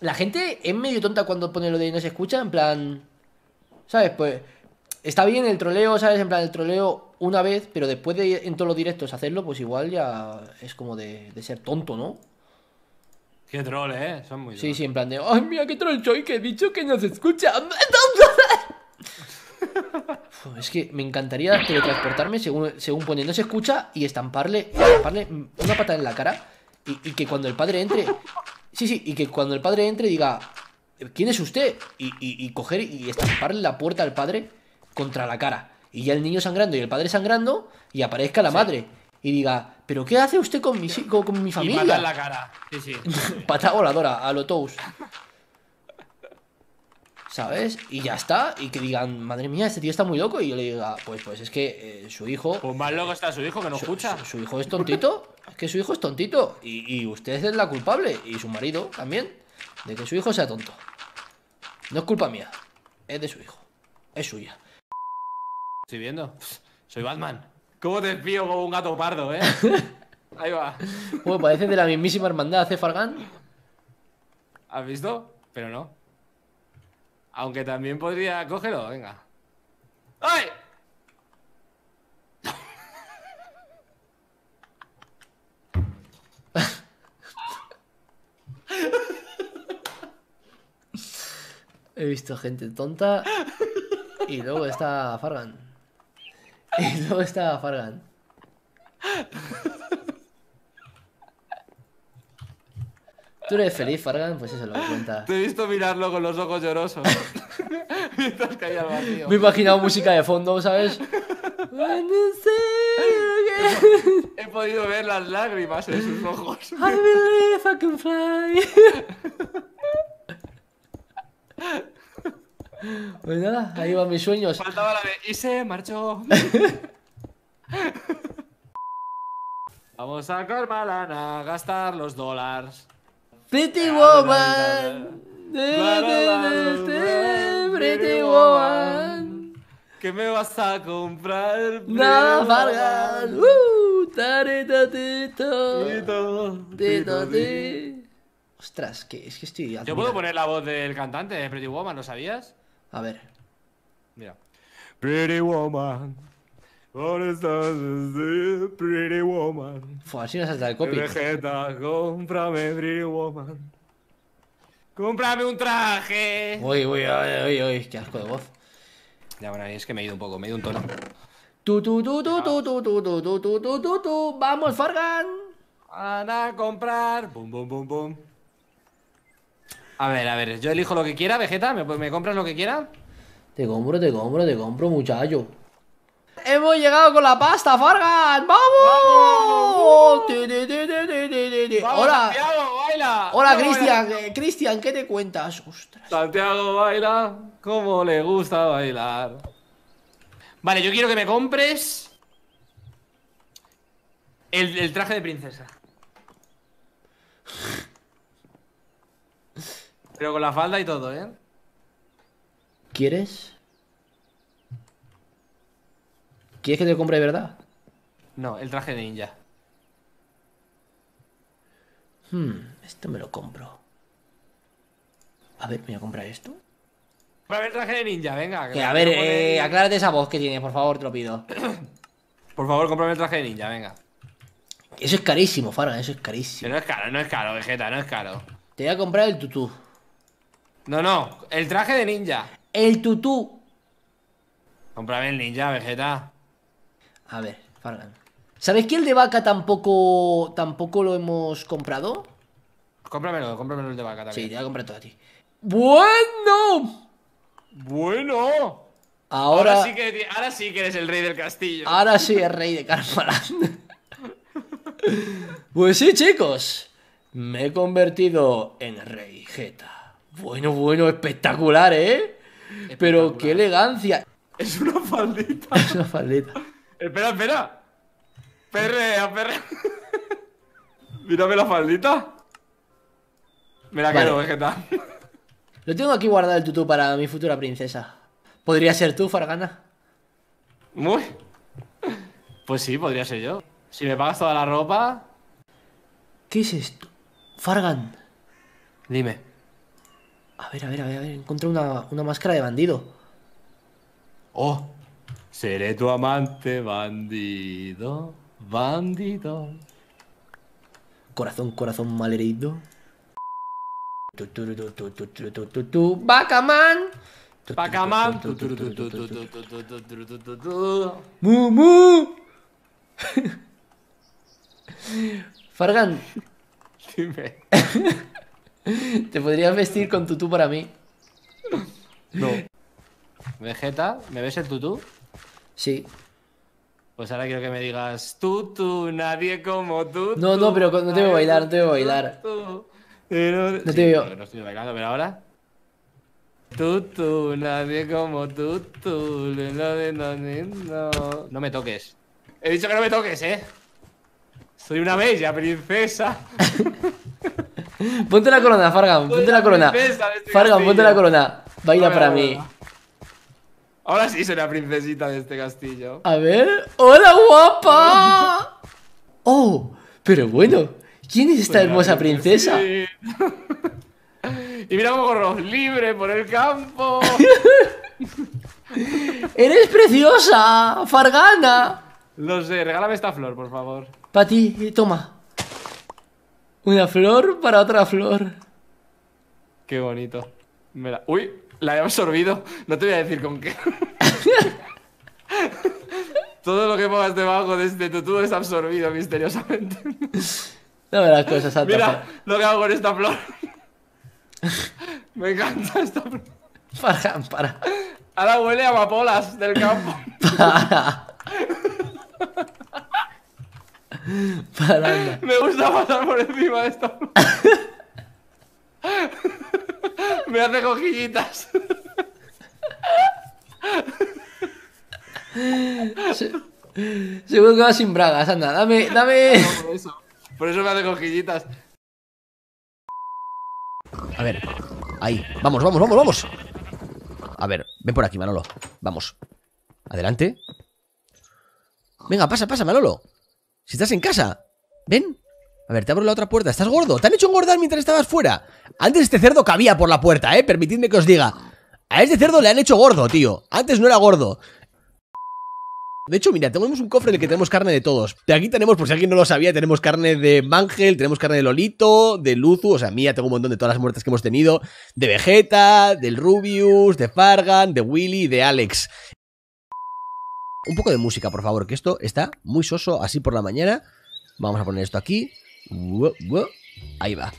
La gente es medio tonta cuando pone lo de no se escucha, en plan... ¿Sabes? Pues está bien el troleo, ¿sabes? En plan, el troleo una vez, pero después de en todos los directos hacerlo, pues igual ya es como de ser tonto, ¿no? Qué troll, son muy Sí, troll. sí, en plan de... ¡Ay, mira qué troll soy! Que he dicho que no se escucha. Es que me encantaría teletransportarme según pone no se escucha y estamparle una patada en la cara y que cuando el padre entre... Sí, sí, y que cuando el padre entre diga... ¿Quién es usted? Y coger y estamparle la puerta al padre contra la cara. Y ya el niño sangrando y el padre sangrando y aparezca la Sí. madre. Y diga, ¿pero qué hace usted con mi Y mata en la familia? cara. Sí, sí. Patada voladora, a lo Tous. ¿Sabes? Y ya está. Y que digan, madre mía, este tío está muy loco. Y yo le diga, pues es que su hijo... Pues más loco está su hijo que no escucha. Su hijo es tontito. Es que su hijo es tontito. Y usted es la culpable. Y su marido también. De que su hijo sea tonto. No es culpa mía. Es de su hijo. Es suya. Estoy viendo. Soy Batman. ¿Cómo te espío como un gato pardo, Ahí va. Bueno, parece de la mismísima hermandad, ¿eh, Fargan? ¿Has visto? Pero no. Aunque también podría... Cógelo, venga. ¡Ay! He visto gente tonta. Y luego está Fargan. Y luego está Fargan. ¿Tú eres feliz, Fargan? Pues eso es lo que cuenta. Te he visto mirarlo con los ojos llorosos. Mientras caía al vacío. Me he imaginado música de fondo, ¿sabes? He podido ver las lágrimas en sus ojos. I believe I can fly. Pues nada, ahí van mis sueños. Faltaba la de... Y se marchó. Vamos a Cormalana a gastar los dólares. Pretty woman. Pretty woman. ¿Qué me vas a comprar? Nada, Fargan. Taritotito. Tito. Ostras, que es que estoy... Yo puedo poner la voz del cantante de Pretty Woman, ¿lo sabías? A ver. Mira. Pretty Woman. ¿Dónde estás? Pretty Woman. Fue así no salta el copy. Vegeta, cómprame Pretty Woman. ¡Cómprame un traje! Uy, uy, uy, uy, qué asco de voz. Ya, bueno, es que me he ido un poco, me he ido un tono. Tu. Vamos, Fargan. Van a comprar. Bum, bum, bum, bum. A ver, yo elijo lo que quiera, Vegeta, ¿me compras lo que quiera? Te compro, muchacho. ¡Hemos llegado con la pasta, Fargan! ¡Vamos! ¡Vamos, Hola, Santiago, baila! hola, ¿Cómo Cristian. baila? Cristian, ¿qué te cuentas? Ostras. Santiago baila como le gusta bailar. Vale, yo quiero que me compres el traje de princesa. Pero con la falda y todo, ¿Quieres? ¿Quieres que te compre de verdad? No, el traje de ninja. Esto me lo compro. A ver, me voy a comprar esto. Para el traje de ninja, venga. Que, a ver, aclárate esa voz que tienes, por favor, te lo pido. Por favor, cómprame el traje de ninja, venga. Eso es carísimo, Fargan, eso es carísimo. Que no es caro, Vegeta, no es caro. Te voy a comprar el tutú. No, el traje de ninja. El tutú. Cómprame el ninja, Vegeta. A ver, Fargan. ¿Sabes que el de vaca tampoco lo hemos comprado? Cómpramelo el de vaca Sí, también. te voy a comprar todo a ti. ¡Bueno! Bueno. Ahora Ahora sí que eres el rey del castillo. ahora soy el rey de Karmaland. Pues sí, chicos. Me he convertido en rey Geta. Bueno, espectacular, ¿eh? Pero qué elegancia. Es una faldita. Es una faldita. Espera. Perrea. Mírame la faldita. Me la Vale. quedo, Vegeta. Lo tengo aquí guardado el tutú para mi futura princesa. ¿Podría ser tú, Fargana? Muy. Pues sí, podría ser yo. Si me pagas toda la ropa. ¿Qué es esto? Fargan. Dime. A ver, a ver, a ver, a ver. Encontré una máscara de bandido. Oh, seré tu amante, bandido, bandido. Corazón, corazón malherido. Bacaman. Pac-Man. Mu, mu. Fargan, Dime. ¿te podrías vestir con tutú para mí? No. Vegeta, ¿me ves el tutú? Sí. Pues ahora quiero que me digas tutú, nadie como tú. No, no, pero no te veo bailar, no te veo bailar. No No te veo. No estoy bailando, pero ahora. Tutú, nadie como tutú. No. No me toques. He dicho que no me toques, Soy una bella princesa. Ponte la corona, Fargan, ponte la corona. Fargan, ponte la corona. Baila para mí. Ahora sí soy la princesita de este castillo. A ver. ¡Hola, guapa! Oh, pero bueno. ¿Quién es esta hermosa princesa? Sí. Y mira cómo corro libre por el campo. ¡Eres preciosa, Fargana! Lo sé, regálame esta flor, por favor. Para ti, toma. Una flor para otra flor. Qué bonito. Uy, la he absorbido. No te voy a decir con qué. Todo lo que pongas debajo de este tutú es absorbido misteriosamente. Dame las cosas, Santa. Mira lo que hago con esta flor. Me encanta esta flor. Fargan, para. Ahora huele a amapolas del campo. Para, anda. Me gusta pasar por encima de esta flor. Me hace cojillitas. Seguro que vas sin bragas, anda. Dame. Por eso me hace cojillitas. A ver, ahí, vamos. A ver, ven por aquí, Manolo. Vamos, adelante. Venga, pasa, Manolo. Si estás en casa, ven. A ver, te abro la otra puerta. ¿Estás gordo? ¿Te han hecho engordar mientras estabas fuera? Antes este cerdo cabía por la puerta, permitidme que os diga. A este cerdo le han hecho gordo, tío. Antes no era gordo. De hecho, mira, tenemos un cofre en el que tenemos carne de todos. De aquí tenemos, por si alguien no lo sabía, tenemos carne de Mangel, tenemos carne de Lolito, de Luzu, o sea, mía, tengo un montón de todas las muertes que hemos tenido. De Vegeta, del Rubius, de Fargan, de Willy y de Alex. Un poco de música, por favor, que esto está muy soso así por la mañana. Vamos a poner esto aquí. Ahí va.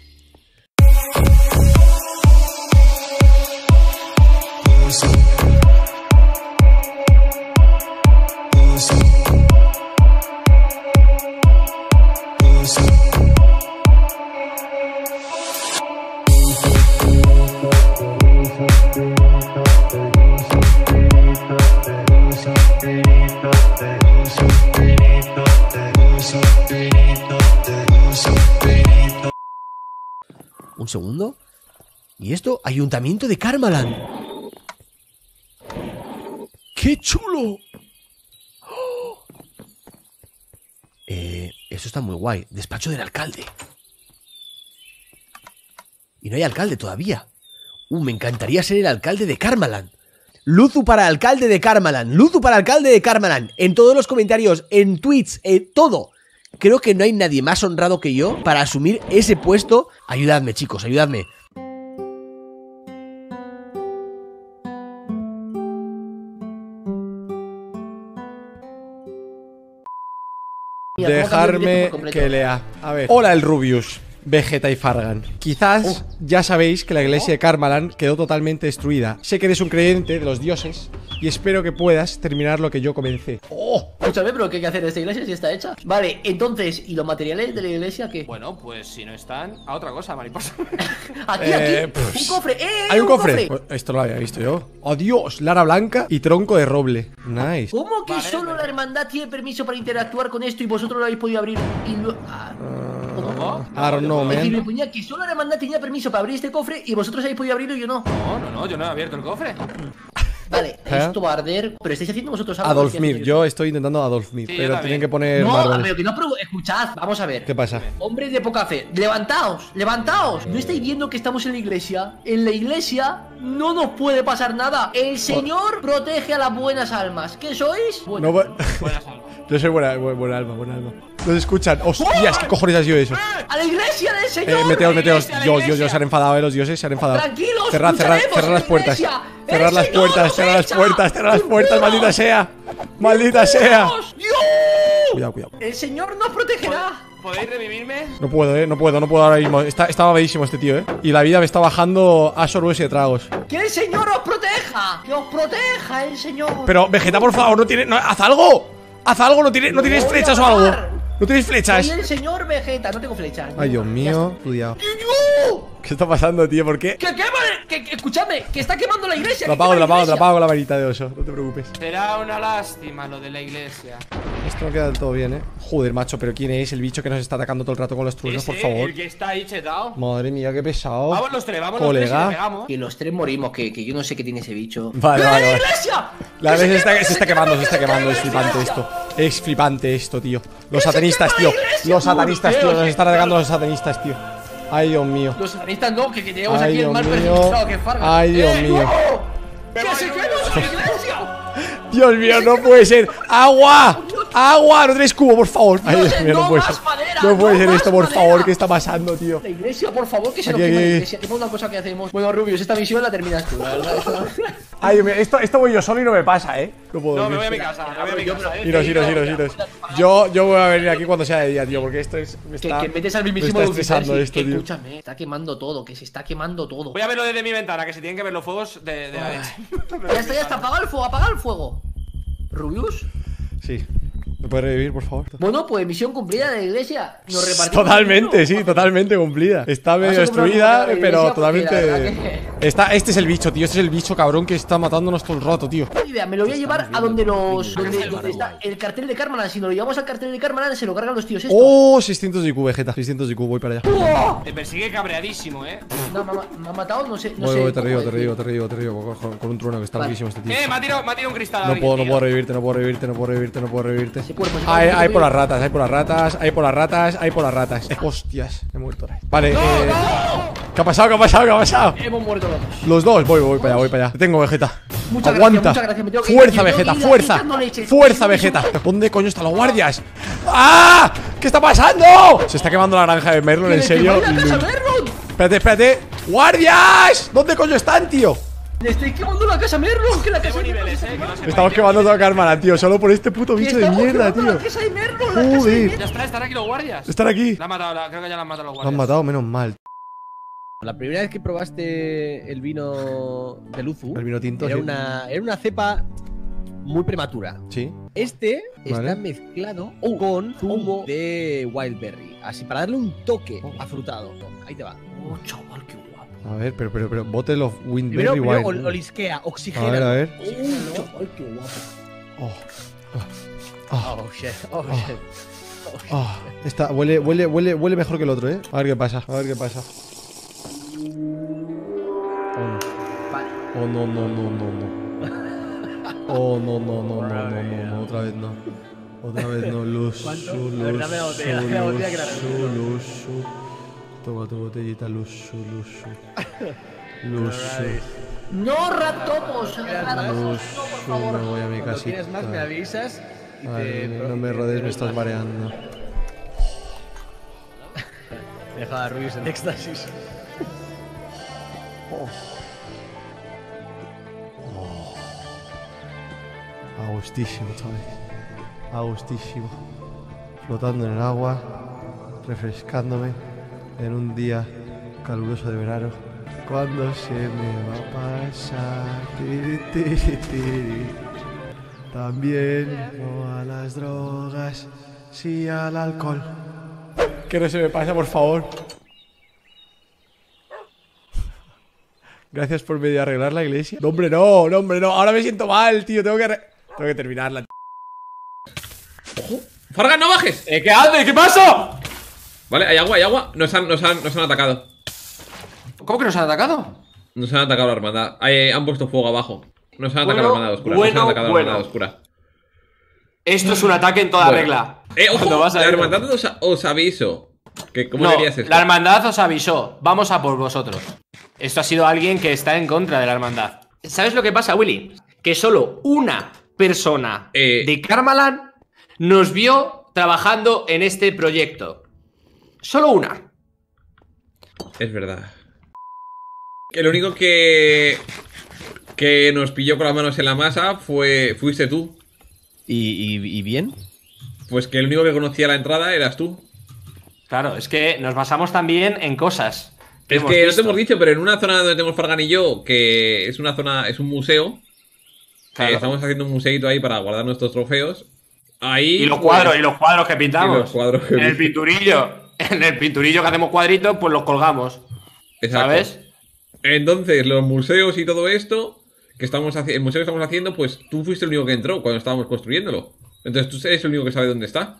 Un segundo. ¿Y esto? Ayuntamiento de Karmaland. ¡Qué chulo! ¡Oh! Eso está muy guay. Despacho del alcalde. Y no hay alcalde todavía. Me encantaría ser el alcalde de Karmaland. Luzu para alcalde de Karmaland. Luzu para alcalde de Karmaland. En todos los comentarios, en tweets, todo. Creo que no hay nadie más honrado que yo para asumir ese puesto. Ayudadme, chicos, ayudadme. Dejarme que lea. A ver. Hola, el Rubius, Vegeta y Fargan. Quizás ya sabéis que la iglesia de Karmaland quedó totalmente destruida. Sé que eres un creyente de los dioses y espero que puedas terminar lo que yo comencé. Escúchame, pero ¿qué hay que hacer de esta iglesia si está hecha? Vale, entonces, ¿y los materiales de la iglesia qué? Bueno, pues si no están, a otra cosa, mariposa. Aquí, un cofre, hay un cofre. Esto lo había visto yo. Adiós, Lara Blanca y tronco de roble. Nice. ¿Cómo que solo la hermandad tiene permiso para interactuar con esto y vosotros lo habéis podido abrir? Y ¿Cómo? I don't know, Es decir, me man. ponía que solo la hermandad tenía permiso para abrir este cofre y vosotros habéis podido abrirlo y yo no. No, yo no he abierto el cofre. Vale, esto va a arder. Pero estáis haciendo vosotros algo. Adolf Mir, yo estoy intentando Adolf Mir, Sí, yo pero también. tienen que poner No, mármoles. pero que no, pero escuchad, vamos a ver. ¿Qué pasa? Hombres de poca fe, levantaos, levantaos. ¿No estáis viendo que estamos en la iglesia? En la iglesia no nos puede pasar nada. El Señor protege a las buenas almas. ¿Qué sois? No, Buenas almas. yo soy buena alma, buena alma. Nos escuchan. ¡Hostias! ¿Qué cojones ha sido eso? ¡A la iglesia del Señor! Meteos. iglesia, la Dios, iglesia. se han enfadado, los dioses se han enfadado. Tranquilos, Cerrad lucharemos las en puertas. la iglesia. Cerrad ¡El las Señor puertas, nos cerrad las echa! puertas, cerrad las puertas, ¡Dios! maldita sea. Maldita sea. ¡Dios! Cuidado. El Señor nos protegerá. ¿Podéis revivirme? No puedo, no puedo ahora mismo. Está mamadísimo este tío, Y la vida me está bajando a sorbos y de tragos. ¡Que el Señor os proteja! ¡Que os proteja el Señor! Pero, Vegeta, por favor, no tiene. ¡Haz algo! ¡Haz algo! ¿No tienes Voy a flechas o algo? parar. ¿No tienes flechas? Soy el Señor Vegeta, no tengo flechas. Ay, Dios Ya mío, está. cuidado. ¡Yo! ¿Qué está pasando, tío? ¿Por qué? ¡Que quema! Escuchadme, que está quemando la iglesia. Lo que quema apago iglesia. con la varita de oso. No te preocupes. Será una lástima lo de la iglesia. Esto no queda del todo bien, Joder, macho, pero ¿quién es el bicho que nos está atacando todo el rato con los truenos, por favor? El que está ahí chetado. Madre mía, qué pesado. Vamos los tres y le pegamos. Que los tres morimos, que yo no sé qué tiene ese bicho. Vale. ¡La iglesia! La ¡Que iglesia se se está quemando, Es iglesia! flipante esto. Es flipante esto, tío. Los se satanistas, quema tío. la iglesia! Los satanistas, tío. Dios, Nos están atacando los satanistas, tío. Ay, Dios mío. Los satanistas no, que tenemos Ay, aquí el Dios mal mío. personificado que Farga. Ay, Dios mío. no! ¡Que se quema la iglesia! Dios mío, no puede ser. ¡Agua! ¡Agua! No tenéis cubo, por favor. Ay, Dios, Dios mío, no no puede más ser. madera, No puede no ser más esto, por madera. favor. ¿Qué está pasando, tío? La iglesia, por favor, que se nos Aquí, quema la aquí. iglesia. Que es una cosa que hacemos. Bueno, Rubius, esta misión la terminas tú, la verdad. Ay, Dios mío, esto voy yo solo y no me pasa, No puedo No, me dormir. voy a mi casa. Me voy a mi casa. Iros. Yo voy a venir aquí cuando sea de día, tío, porque esto es. Me Que, está, que metes al me mismísimo está Lucifer, estresando sí, esto, que tío. escúchame, está quemando todo, que se está quemando todo. Voy a verlo desde mi ventana, que se tienen que ver los fuegos de la leche. Ya está, apaga el fuego. ¿Rubius? Sí. ¿Me puedes revivir, por favor? Bueno, pues misión cumplida de la iglesia. Nos repartimos. Totalmente, el sí, dinero. totalmente cumplida. Está medio Vamos a comprar destruida, una de la pero iglesia porque la totalmente. verdad Este es el bicho, tío. Este es el bicho cabrón que está matándonos todo el rato, tío. Idea, me lo voy a llevar a donde donde está el cartel de Karmaland. Si nos lo llevamos al cartel de Karmaland, se lo cargan los tíos estos. Oh, 600 de IQ, Vegeta. 600 de IQ, voy para allá. ¡Oh! Me persigue cabreadísimo, No, me ha matado, no sé. No Voy, sé voy, te cómo río, decir. con un trueno que está Vale. loquísimo este tío. Me ha tirado un cristal. No alguien, tío. puedo revivirte, no puedo revivirte. Ese cuerpo, ese Hay cuerpo, por las ratas, hay por las ratas. Hostias, he muerto. Vale, ¿qué ha pasado? Hemos muerto los dos. Los dos, voy para allá. Te tengo, Vegeta. Muchas Aguanta. gracias, me tengo que ir, Fuerza, me tengo que Vegeta, ir fuerza. quitando leche. Fuerza, Vegeta. ¿Dónde coño están los guardias? ¡Ah! ¿Qué está pasando? Se está quemando la granja de Merlon, en serio. ¡Que le quemáis la casa a Merlon! Espérate. ¡Guardias! ¿Dónde coño están, tío? ¡Le estoy quemando la casa a Merlon! ¡Que la casa Tengo de Merlon niveles, está que no quemada! se Estamos quemando toda Karmaland, tío. Solo por este puto ¡Que bicho de estamos mierda, quemando tío. la casa de Merlon! ¡La casa de Joder. Merlon! Ya están aquí los guardias. ¿Están aquí? La han matado, creo que ya la han matado los Lo han guardias. matado, menos mal. La primera vez que probaste el vino de Luzu, El vino tinto, era sí. era una cepa muy prematura. Sí. Este Vale. está mezclado con zumo de Wildberry, así para darle un toque afrutado. Ahí te va. ¡Oh, chaval, qué guapo! A ver, pero Bottle of Primero, Windberry primero Wine. olisquea, A oxigena. ver, a ver. ¡Oh, chaval, qué guapo! Oh, Oh shit, oh shit. oh. Huele mejor que el otro, A ver qué pasa, Oh, no. Vale. Oh, no. Oh, no. Otra vez no. Luz. A ver, dame la botella, dame la botella que la Luz. Toma tu botellita, Luz. ¡No, ratopos! ¡Ratopos, por favor! Me voy a mi Cuando casita. tienes más me avisas y Vale, te... no me rodees, me estás mareando. Deja a Rubius en éxtasis. Agustísimo, chavales. Agustísimo. Flotando en el agua, refrescándome en un día caluroso de verano. ¿Cuándo se me va a pasar? Tiri, tiri, tiri. También no a las drogas, sí al alcohol. Que no se me pasa, por favor. Gracias por medio arreglar la iglesia. No, hombre, no. Ahora me siento mal, tío. Tengo que terminarla. ¡Fargan, no bajes! ¿Qué haces? ¿Qué pasa? Vale, hay agua. Nos han atacado. ¿Cómo que nos han atacado? Nos han atacado la hermandad. Han puesto fuego abajo. Nos han atacado la hermandad oscura. Nos han atacado la hermandad oscura. Esto es un ataque en toda regla. Ojo, la hermandad os aviso. ¿Cómo dirías esto? La hermandad os avisó. Vamos a por vosotros. Esto ha sido alguien que está en contra de la hermandad. ¿Sabes lo que pasa, Willy? Que solo una persona de Karmaland nos vio trabajando en este proyecto. Solo una. Es verdad. Que lo único que nos pilló con las manos en la masa fuiste tú. ¿Y bien? Pues que el único que conocía la entrada eras tú. Claro, es que nos basamos también en cosas. Es que no te hemos dicho, pero en una zona donde tenemos Fargan y yo, que es una zona, es un museo. Claro. Estamos haciendo un museito ahí para guardar nuestros trofeos. Ahí. Y los cuadros que pintamos. Y los cuadros que en el pinturillo. En el pinturillo que hacemos cuadritos, pues los colgamos. Exacto. ¿Sabes? Entonces, los museos y todo esto que estamos haciendo, el museo que estamos haciendo, pues tú fuiste el único que entró cuando estábamos construyéndolo. Entonces tú eres el único que sabe dónde está.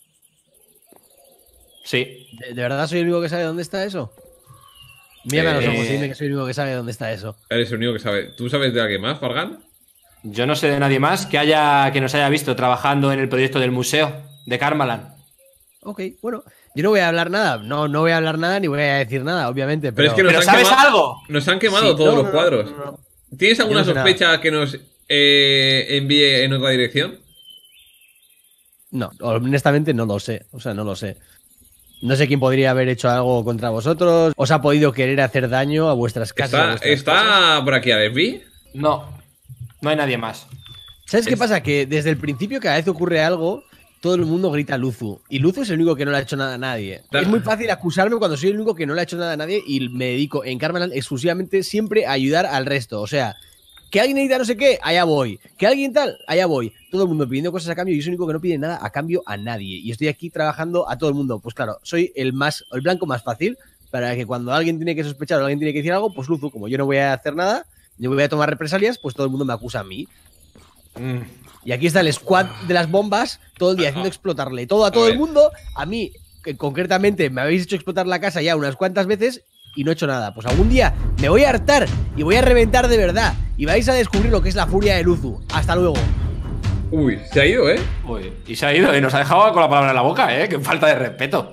Sí. ¿De verdad soy el único que sabe dónde está eso? Mírame a los ojos y dime que soy el único que sabe dónde está eso. Eres el único que sabe. ¿Tú sabes de alguien más, Fargan? Yo no sé de nadie más que nos haya visto trabajando en el proyecto del museo de Karmaland. Ok, bueno, yo no voy a hablar nada. No voy a hablar nada ni voy a decir nada, obviamente. Pero es que ¿Pero sabes algo? Nos han quemado todos los cuadros. ¿Tienes alguna sospecha que nos envíe en otra dirección? No, honestamente no lo sé. O sea, no lo sé. No sé quién podría haber hecho algo contra vosotros. ¿Os ha podido querer hacer daño a vuestras casas? ¿Está por aquí Alesbi? No hay nadie más. ¿Sabes qué pasa? Que desde el principio cada vez ocurre algo, todo el mundo grita Luzu. Y Luzu es el único que no le ha hecho nada a nadie. Es muy fácil acusarme cuando soy el único que no le ha hecho nada a nadie y me dedico en Karmaland exclusivamente siempre a ayudar al resto. O sea, que alguien necesita no sé qué, allá voy. Que alguien tal, allá voy. Todo el mundo pidiendo cosas a cambio y yo soy el único que no pide nada a cambio a nadie. Y estoy aquí trabajando a todo el mundo. Pues claro, soy el blanco más fácil para que cuando alguien tiene que sospechar o alguien tiene que decir algo, pues Luzu, como yo no voy a hacer nada, yo voy a tomar represalias, pues todo el mundo me acusa a mí. Y aquí está el squad de las bombas todo el día haciendo explotarle todo a todo el mundo. A mí, que concretamente, me habéis hecho explotar la casa ya unas cuantas veces y no he hecho nada. Pues algún día me voy a hartar y voy a reventar de verdad. Y vais a descubrir lo que es la furia de Luzu. Hasta luego. Uy, se ha ido, ¿eh? Uy, y se ha ido y nos ha dejado con la palabra en la boca, ¿eh? Qué falta de respeto.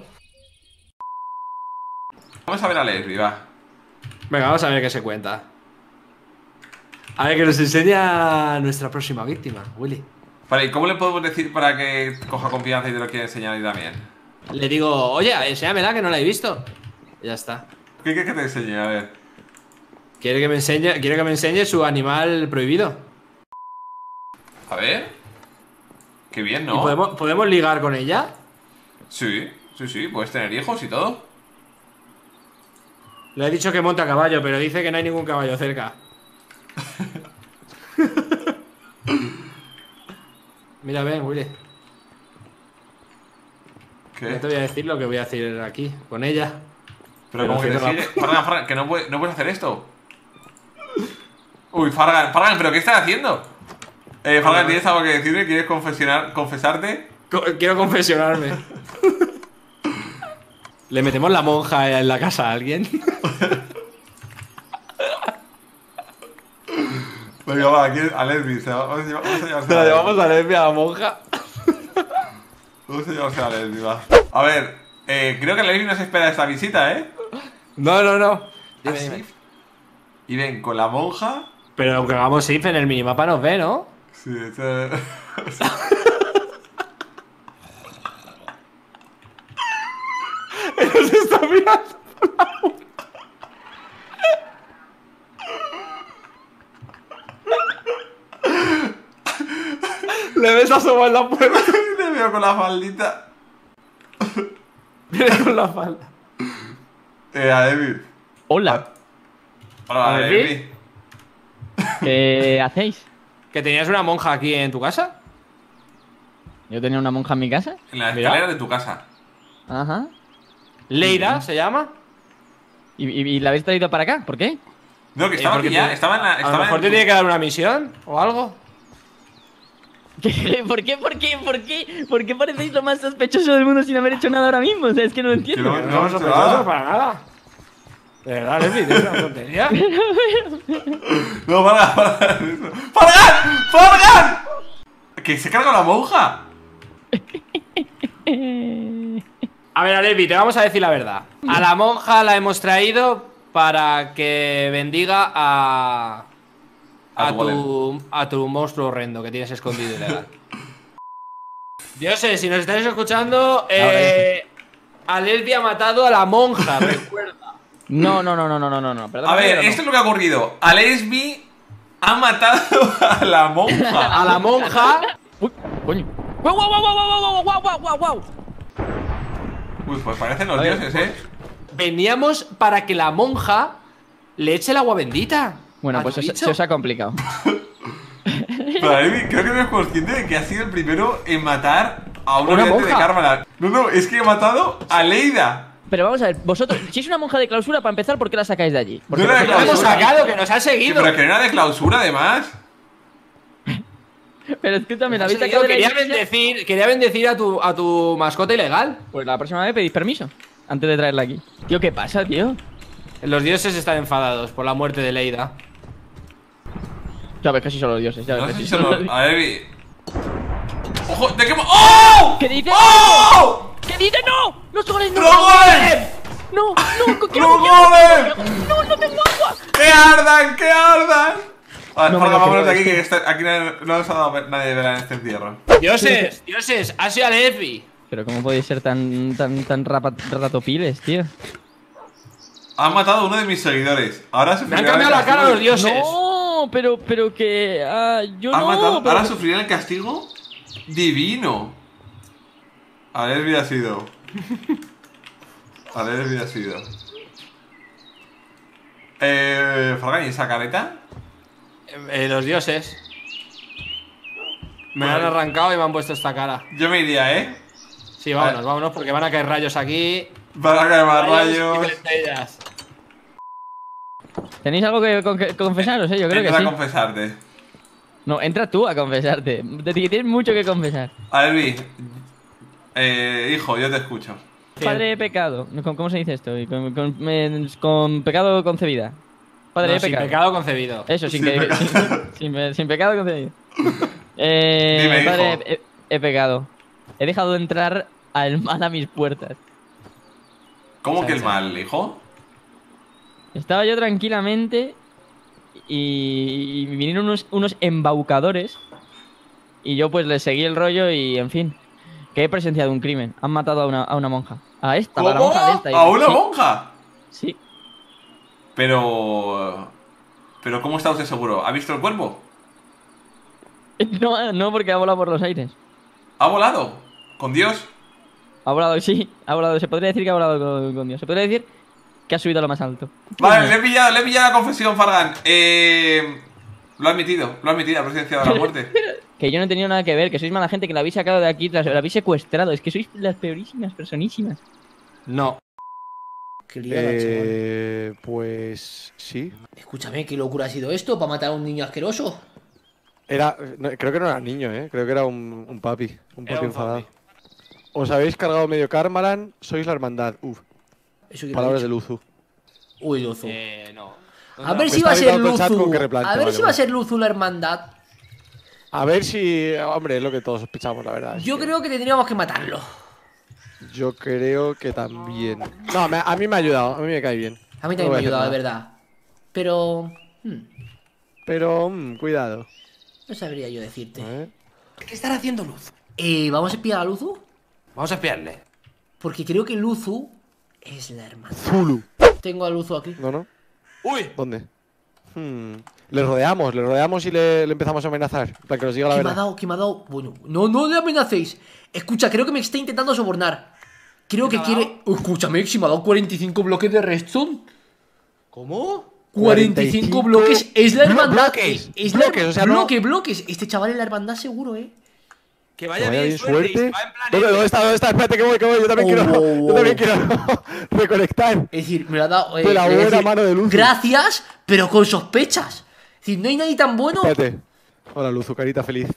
Vamos a ver a Leslie, va. Venga, vamos a ver qué se cuenta. A ver, que nos enseña nuestra próxima víctima, Willy. Vale, ¿y cómo le podemos decir para que coja confianza y te lo quiera enseñar a ti también? Le digo, oye, enséñamela que no la he visto. Y ya está. ¿Qué quieres que te enseñe? A ver. Quiere que me enseñe su animal prohibido. A ver. Qué bien, ¿no? ¿Y podemos ligar con ella? Sí, puedes tener hijos y todo. Le he dicho que monte a caballo, pero dice que no hay ningún caballo cerca. Mira, ven, Willy. ¿Qué? No te voy a decir lo que voy a decir aquí, con ella. Pero como que te sigue. Fargan, que no puedes hacer esto. Uy, Fargan, ¿pero qué estás haciendo? Fargan, ¿tienes algo que decirme? ¿Quieres confesarte? Quiero confesionarme. ¿Le metemos la monja en la casa a alguien? Venga, va, aquí a Lesbi. Vamos a llevarse la llevamos a Lesbi, a la monja. Vamos a llevarse a Lesbi, va. A ver, creo que Lesbi no se espera esta visita, ¿eh? No. Dime. Y ven, con la monja. Pero aunque hagamos if en el minimapa nos ve, ¿no? Sí, Nos está mirando. Le ves asomar en la puerta. Le veo con la faldita. Viene con la falda. A Lesbi. Hola. Hola, Lesbi. ¿Qué hacéis? ¿Que tenías una monja aquí en tu casa? ¿Yo tenía una monja en mi casa? En la escalera de tu casa. Ajá. Leira se llama. ¿Y la habéis traído para acá? ¿Por qué? No, que estaba aquí ya. Estaba en la. A lo mejor te tiene que dar una misión o algo. ¿Por qué parecéis lo más sospechoso del mundo sin haber hecho nada ahora mismo? O sea, es que no lo entiendo. No, No sospechoso para nada. De verdad, Lesbi, es una tontería. No, Fargan. ¡Fargan! ¡Fargan! Que se carga la monja. A ver, Lesbi, te vamos a decir la verdad. A la monja la hemos traído para que bendiga a tu monstruo horrendo que tienes escondido ilegal. Dioses, si nos estáis escuchando, a Lesbi ha matado a la monja, recuerda. No. Perdón, A ver, esto es lo que ha ocurrido. A Lesbi ha matado a la monja. A la monja. Uy, coño. ¡Guau! Uy, pues parecen los dioses, Veníamos para que la monja le eche el agua bendita. Bueno, pues se os ha complicado. Pero Lesbi, creo que no es consciente de que ha sido el primero en matar a un ¿Una habitante de monja? Karmaland. No, es que he matado a Leida. Pero vamos a ver, vosotros, si es una monja de clausura, para empezar, ¿por qué la sacáis de allí? No era de Que la hemos clausura. sacado, que nos ha seguido. Pero que no era de clausura, además. Pero escúchame, ¿la Nos habéis ha seguido. sacado de la iglesia? Quería bendecir a tu mascota ilegal. Pues la próxima vez pedís permiso antes de traerla aquí. Tío, ¿qué pasa, tío? Los dioses están enfadados por la muerte de Leida. Ya ves que sí son los dioses, ya ves No que sé sí si son se los lo... dioses. A ver, ¡ojo! ¿De qué ¡Oh! ¿Qué dices? ¡Oh! ¿Qué dices? ¡No! ¡No soles! ¡No! ¡Drogolem! ¡No! ¡No! ¿Qué ¡Drogolem! ¡No tengo agua! ¡Que ardan! ¡Que ardan! A ver, No me Fargan, lo vámonos de creo, aquí, que aquí no nos ha dado nadie de ver en este encierro. Dioses, ha sido a Lesbi. Pero ¿cómo podéis ser tan ratopiles, tío? Han matado a uno de mis seguidores. Ahora Me han cambiado la cara los dioses. No, pero que... yo Han no, matado, pero... ahora sufrirán el castigo divino. A Lesbi ha sido. A Lesbi ha sido. Fargan, ¿y esa careta? Los dioses. Me la han arrancado y me han puesto esta cara. Yo me iría, Sí, vámonos, porque van a caer rayos aquí. Van a caer más Y rayos. centellas. ¿Tenéis algo que confesaros, Yo creo que Entra sí. a confesarte. No, entra tú a confesarte. Tienes mucho que confesar. A Lesbi, hijo, yo te escucho. Padre de pecado. ¿Cómo se dice esto? Con pecado concebida. Padre de Sin pecado. pecado concebido. Eso, Sin pecado. sin pecado concebido. Dime, Padre, hijo. he pecado. He dejado de entrar al mal a mis puertas. ¿Cómo que el mal, hijo? Estaba yo tranquilamente y vinieron unos embaucadores y yo pues les seguí el rollo y en fin, que he presenciado un crimen. Han matado a una monja. A esta, a la ¿Cómo? monja de esta. ¿A una Sí, monja? Sí. Pero ¿cómo está usted seguro? ¿Ha visto el cuerpo? No, porque ha volado por los aires. ¿Ha volado? ¿Con Dios? Ha volado, sí, ha volado. Se podría decir que ha volado con Dios. Se podría decir que ha subido a lo más alto. Vale, le he pillado la confesión, Fargan. Lo ha admitido, ha presenciado la muerte. Que yo no he tenido nada que ver, que sois mala gente, que la habéis sacado de aquí, la habéis secuestrado. Es que sois las peorísimas personísimas. No. Qué liada, chaval. Pues sí. Escúchame, ¿qué locura ha sido esto para matar a un niño asqueroso? Creo que no era niño, creo que era un papi. Un Era papi un enfadado. papi. Os habéis cargado medio Karmaland, sois la hermandad. Uf, Eso que palabras me de ha dicho. Luzu. Uy, Luzu. No. A ver Me si va a está ser gritando el chat Luzu. con que replante, A ver vale, si va a vale. ser Luzu la hermandad. A ver si... Hombre, es lo que todos sospechamos, la verdad. Yo creo que tendríamos que matarlo. Yo creo que también. No, a mí me ha ayudado, a mí me cae bien. A mí No también me voy ha a hacer ayudado, de nada. verdad. Pero... Pero, cuidado. no sabría yo decirte. A ver. ¿Qué estará haciendo Luz? ¿Vamos a espiar a Luzu? Vamos a espiarle. Porque creo que Luzu es la hermandad. Zulu. Tengo a Luzu aquí. ¿No? ¡Uy! ¿Dónde? Le rodeamos y le empezamos a amenazar. Para que nos diga la ¿Qué me ha verdad. dado? ¿Qué me ha dado? Bueno, no le amenacéis. Escucha, creo que me está intentando sobornar. Creo que quiere... Escúchame, si me ha dado 45 bloques de redstone. ¿Cómo? 45 bloques. Es la hermandad. bloques. Es Bloques, la... o sea, no- bloques. Este chaval es la hermandad seguro, Que Que vaya vaya bien suerte. y se va en plan ¿Dónde está? Espérate que voy. Yo también Oh. yo también quiero reconectar. Es decir, me lo ha dado... De la le voy a buena decir, mano de Luzu. gracias, pero con sospechas. Es decir, no hay nadie tan bueno. Espérate. Hola, Luzu, carita feliz.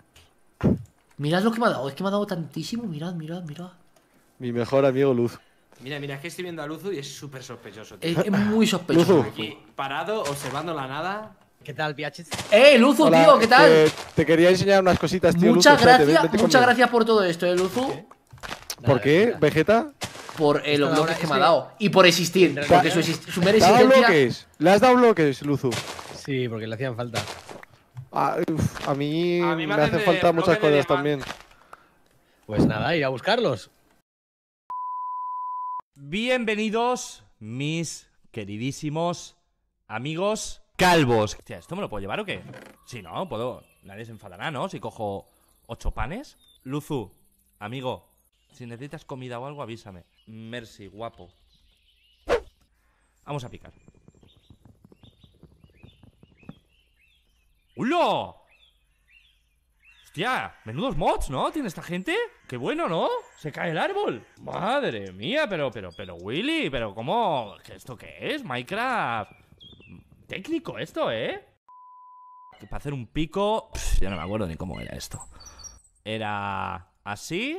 Mirad lo que me ha dado. Es que me ha dado tantísimo. Mirad. Mi mejor amigo Luz. Mira, es que estoy viendo a Luzu y es súper sospechoso, tío. Es muy sospechoso. Luzu. Aquí, parado, observando la nada. ¿Qué tal, piaches? Luzu, Hola, tío, ¿qué tal? te quería enseñar unas cositas, tío. Muchas Luzu, espérate, gracias, vente muchas conmigo. gracias por todo esto, Luzu. ¿Por qué, Vegeta? Por los ahora bloques que es me ha que- dado. Y por existir. Porque su mera ¿Le has dado existencia. bloques? ¿Le has dado bloques, Luzu? Sí, porque le hacían falta. A mí A mí me me hacen hacen de falta muchas bloque de cosas también. Pues nada, ir a buscarlos. Bienvenidos, mis queridísimos amigos calvos. Hostia, ¿esto me lo puedo llevar o qué? Sí, no, puedo. Nadie se enfadará, ¿no? Si cojo 8 panes. Luzu, amigo, si necesitas comida o algo, avísame. Merci, guapo. Vamos a picar. ¡Hola! Hostia, menudos mods, ¿no? ¿Tiene esta gente? Qué bueno, ¿no? Se cae el árbol. Madre mía, pero Willy, pero ¿cómo? ¿Esto qué es? Minecraft. Técnico esto, ¿eh? Que para hacer un pico... ya no me acuerdo ni cómo era esto. Era así.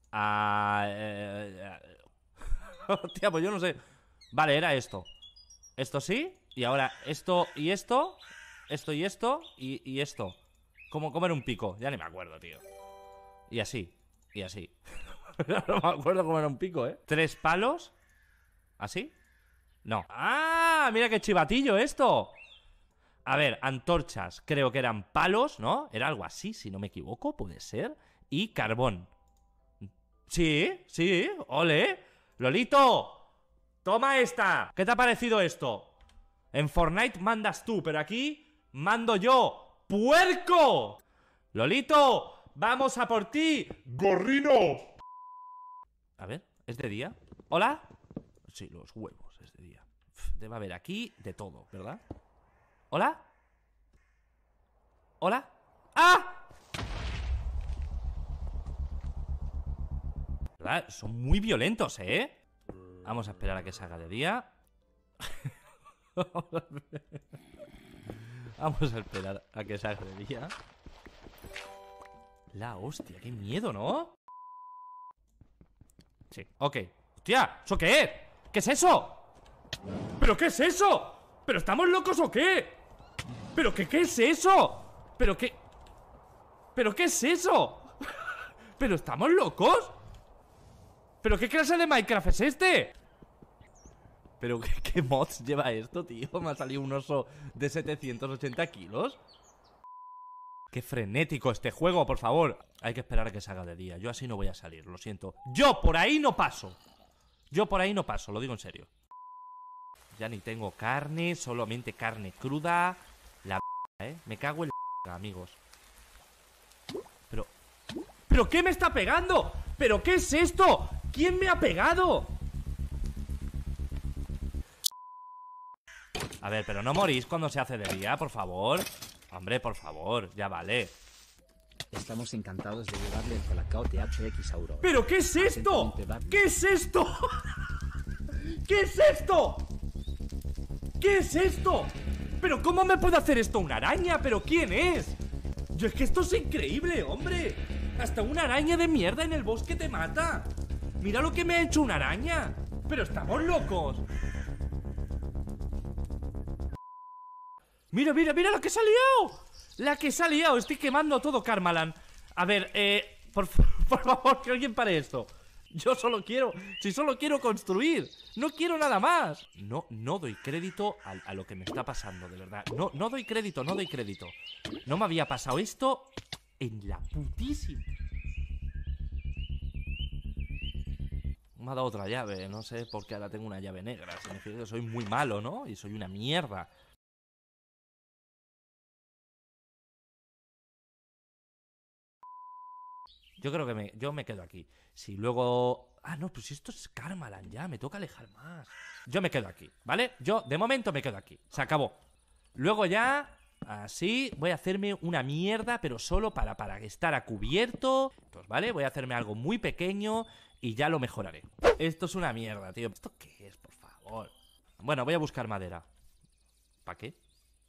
Hostia, pues yo no sé. Vale, era esto. Esto sí. Y ahora esto y esto. Esto y esto. Y esto. ¿Cómo era un pico? Ya ni me acuerdo, tío. Y así. Y así. No me acuerdo cómo era un pico, ¿eh? 3 palos. ¿Así? No. ¡Ah! Mira qué chivatillo esto. A ver, antorchas. Creo que eran palos, ¿no? Era algo así, si no me equivoco, puede ser. Y carbón. Sí, sí. Ole. Lolito. Toma esta. ¿Qué te ha parecido esto? En Fortnite mandas tú, pero aquí mando yo. ¡Puerco! Lolito, vamos a por ti. ¡Gorrino! A ver, ¿es de día? ¿Hola? Sí, los huevos, es de día. Debe haber aquí de todo, ¿verdad? ¿Hola? ¿Hola? ¡Ah! ¿Verdad? Son muy violentos, ¿eh? Vamos a esperar a que salga de día. Vamos a esperar a que salga de día. La hostia, qué miedo, ¿no? Sí, ok. ¡Hostia! ¿Eso qué es? ¿Qué es eso? ¿Pero qué es eso? ¿Pero estamos locos o qué? ¿Pero qué es eso? ¿Pero qué? ¿Pero qué es eso? ¿Pero estamos locos? ¿Pero qué clase de Minecraft es este? ¿Pero qué mods lleva esto, tío? Me ha salido un oso de 780 kilos. Qué frenético este juego, por favor. Hay que esperar a que salga de día. Yo así no voy a salir, lo siento. Yo por ahí no paso. Yo por ahí no paso, lo digo en serio. Ya ni tengo carne, solamente carne cruda. La me cago en la amigos. ¿Pero qué me está pegando? ¿Pero qué es esto? ¿Quién me ha pegado? A ver, pero no morís cuando se hace de día, por favor. Hombre, por favor, ya vale. Estamos encantados de llevarle el Colacao THX Aurora. ¿Pero qué es esto? ¿Qué es esto? ¿Qué es esto? ¿Qué es esto? ¿Pero cómo me puede hacer esto una araña? ¿Pero quién es? Yo es que esto es increíble, hombre. Hasta una araña de mierda en el bosque te mata. Mira lo que me ha hecho una araña. Pero estamos locos. Mira, mira, mira la que se ha liado. La que se ha liado. Estoy quemando todo, Karmaland. A ver, por favor, que alguien pare esto. Yo solo quiero, si solo quiero construir. No quiero nada más. No doy crédito a lo que me está pasando, de verdad. No doy crédito, no doy crédito. No me había pasado esto en la putísima. Me ha dado otra llave, no sé por qué ahora tengo una llave negra. Significa que soy muy malo, ¿no? Y soy una mierda. Yo creo que yo me quedo aquí. Si luego... Ah, no, pues esto es Karmaland ya. Me toca alejar más. Yo me quedo aquí, ¿vale? Yo, de momento, me quedo aquí. Se acabó. Luego ya... Así, voy a hacerme una mierda, pero solo para estar a cubierto. Entonces, ¿vale? Voy a hacerme algo muy pequeño y ya lo mejoraré. Esto es una mierda, tío. ¿Esto qué es, por favor? Bueno, voy a buscar madera. ¿Para qué?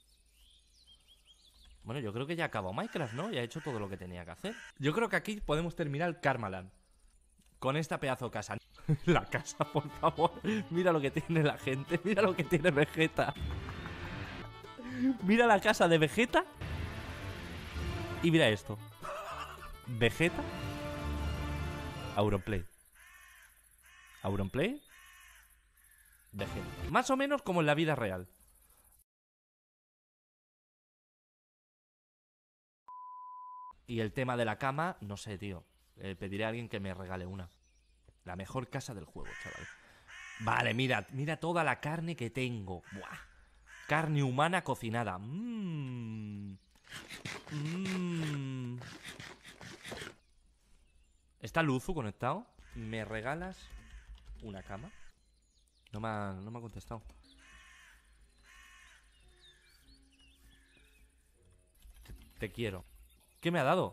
Bueno, yo creo que ya acabó Minecraft, ¿no? Ya he hecho todo lo que tenía que hacer. Yo creo que aquí podemos terminar el Karmaland. con esta pedazo de casa. La casa, por favor. Mira lo que tiene la gente. Mira lo que tiene Vegeta. Mira la casa de Vegeta. Y mira esto. Vegeta. Auronplay. Auronplay. Vegeta. Más o menos como en la vida real. Y el tema de la cama, no sé, tío. Pediré a alguien que me regale una. La mejor casa del juego, chaval. Vale, mira toda la carne que tengo. Buah. Carne humana cocinada. ¿Está Luzu conectado? ¿Me regalas una cama? No me ha contestado. Te quiero. ¿Qué me ha dado?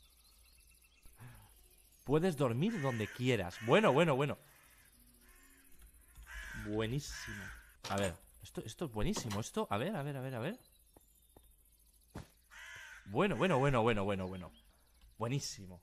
Puedes dormir donde quieras. Bueno. Buenísimo. A ver, esto es buenísimo. Esto, a ver. Bueno. Buenísimo.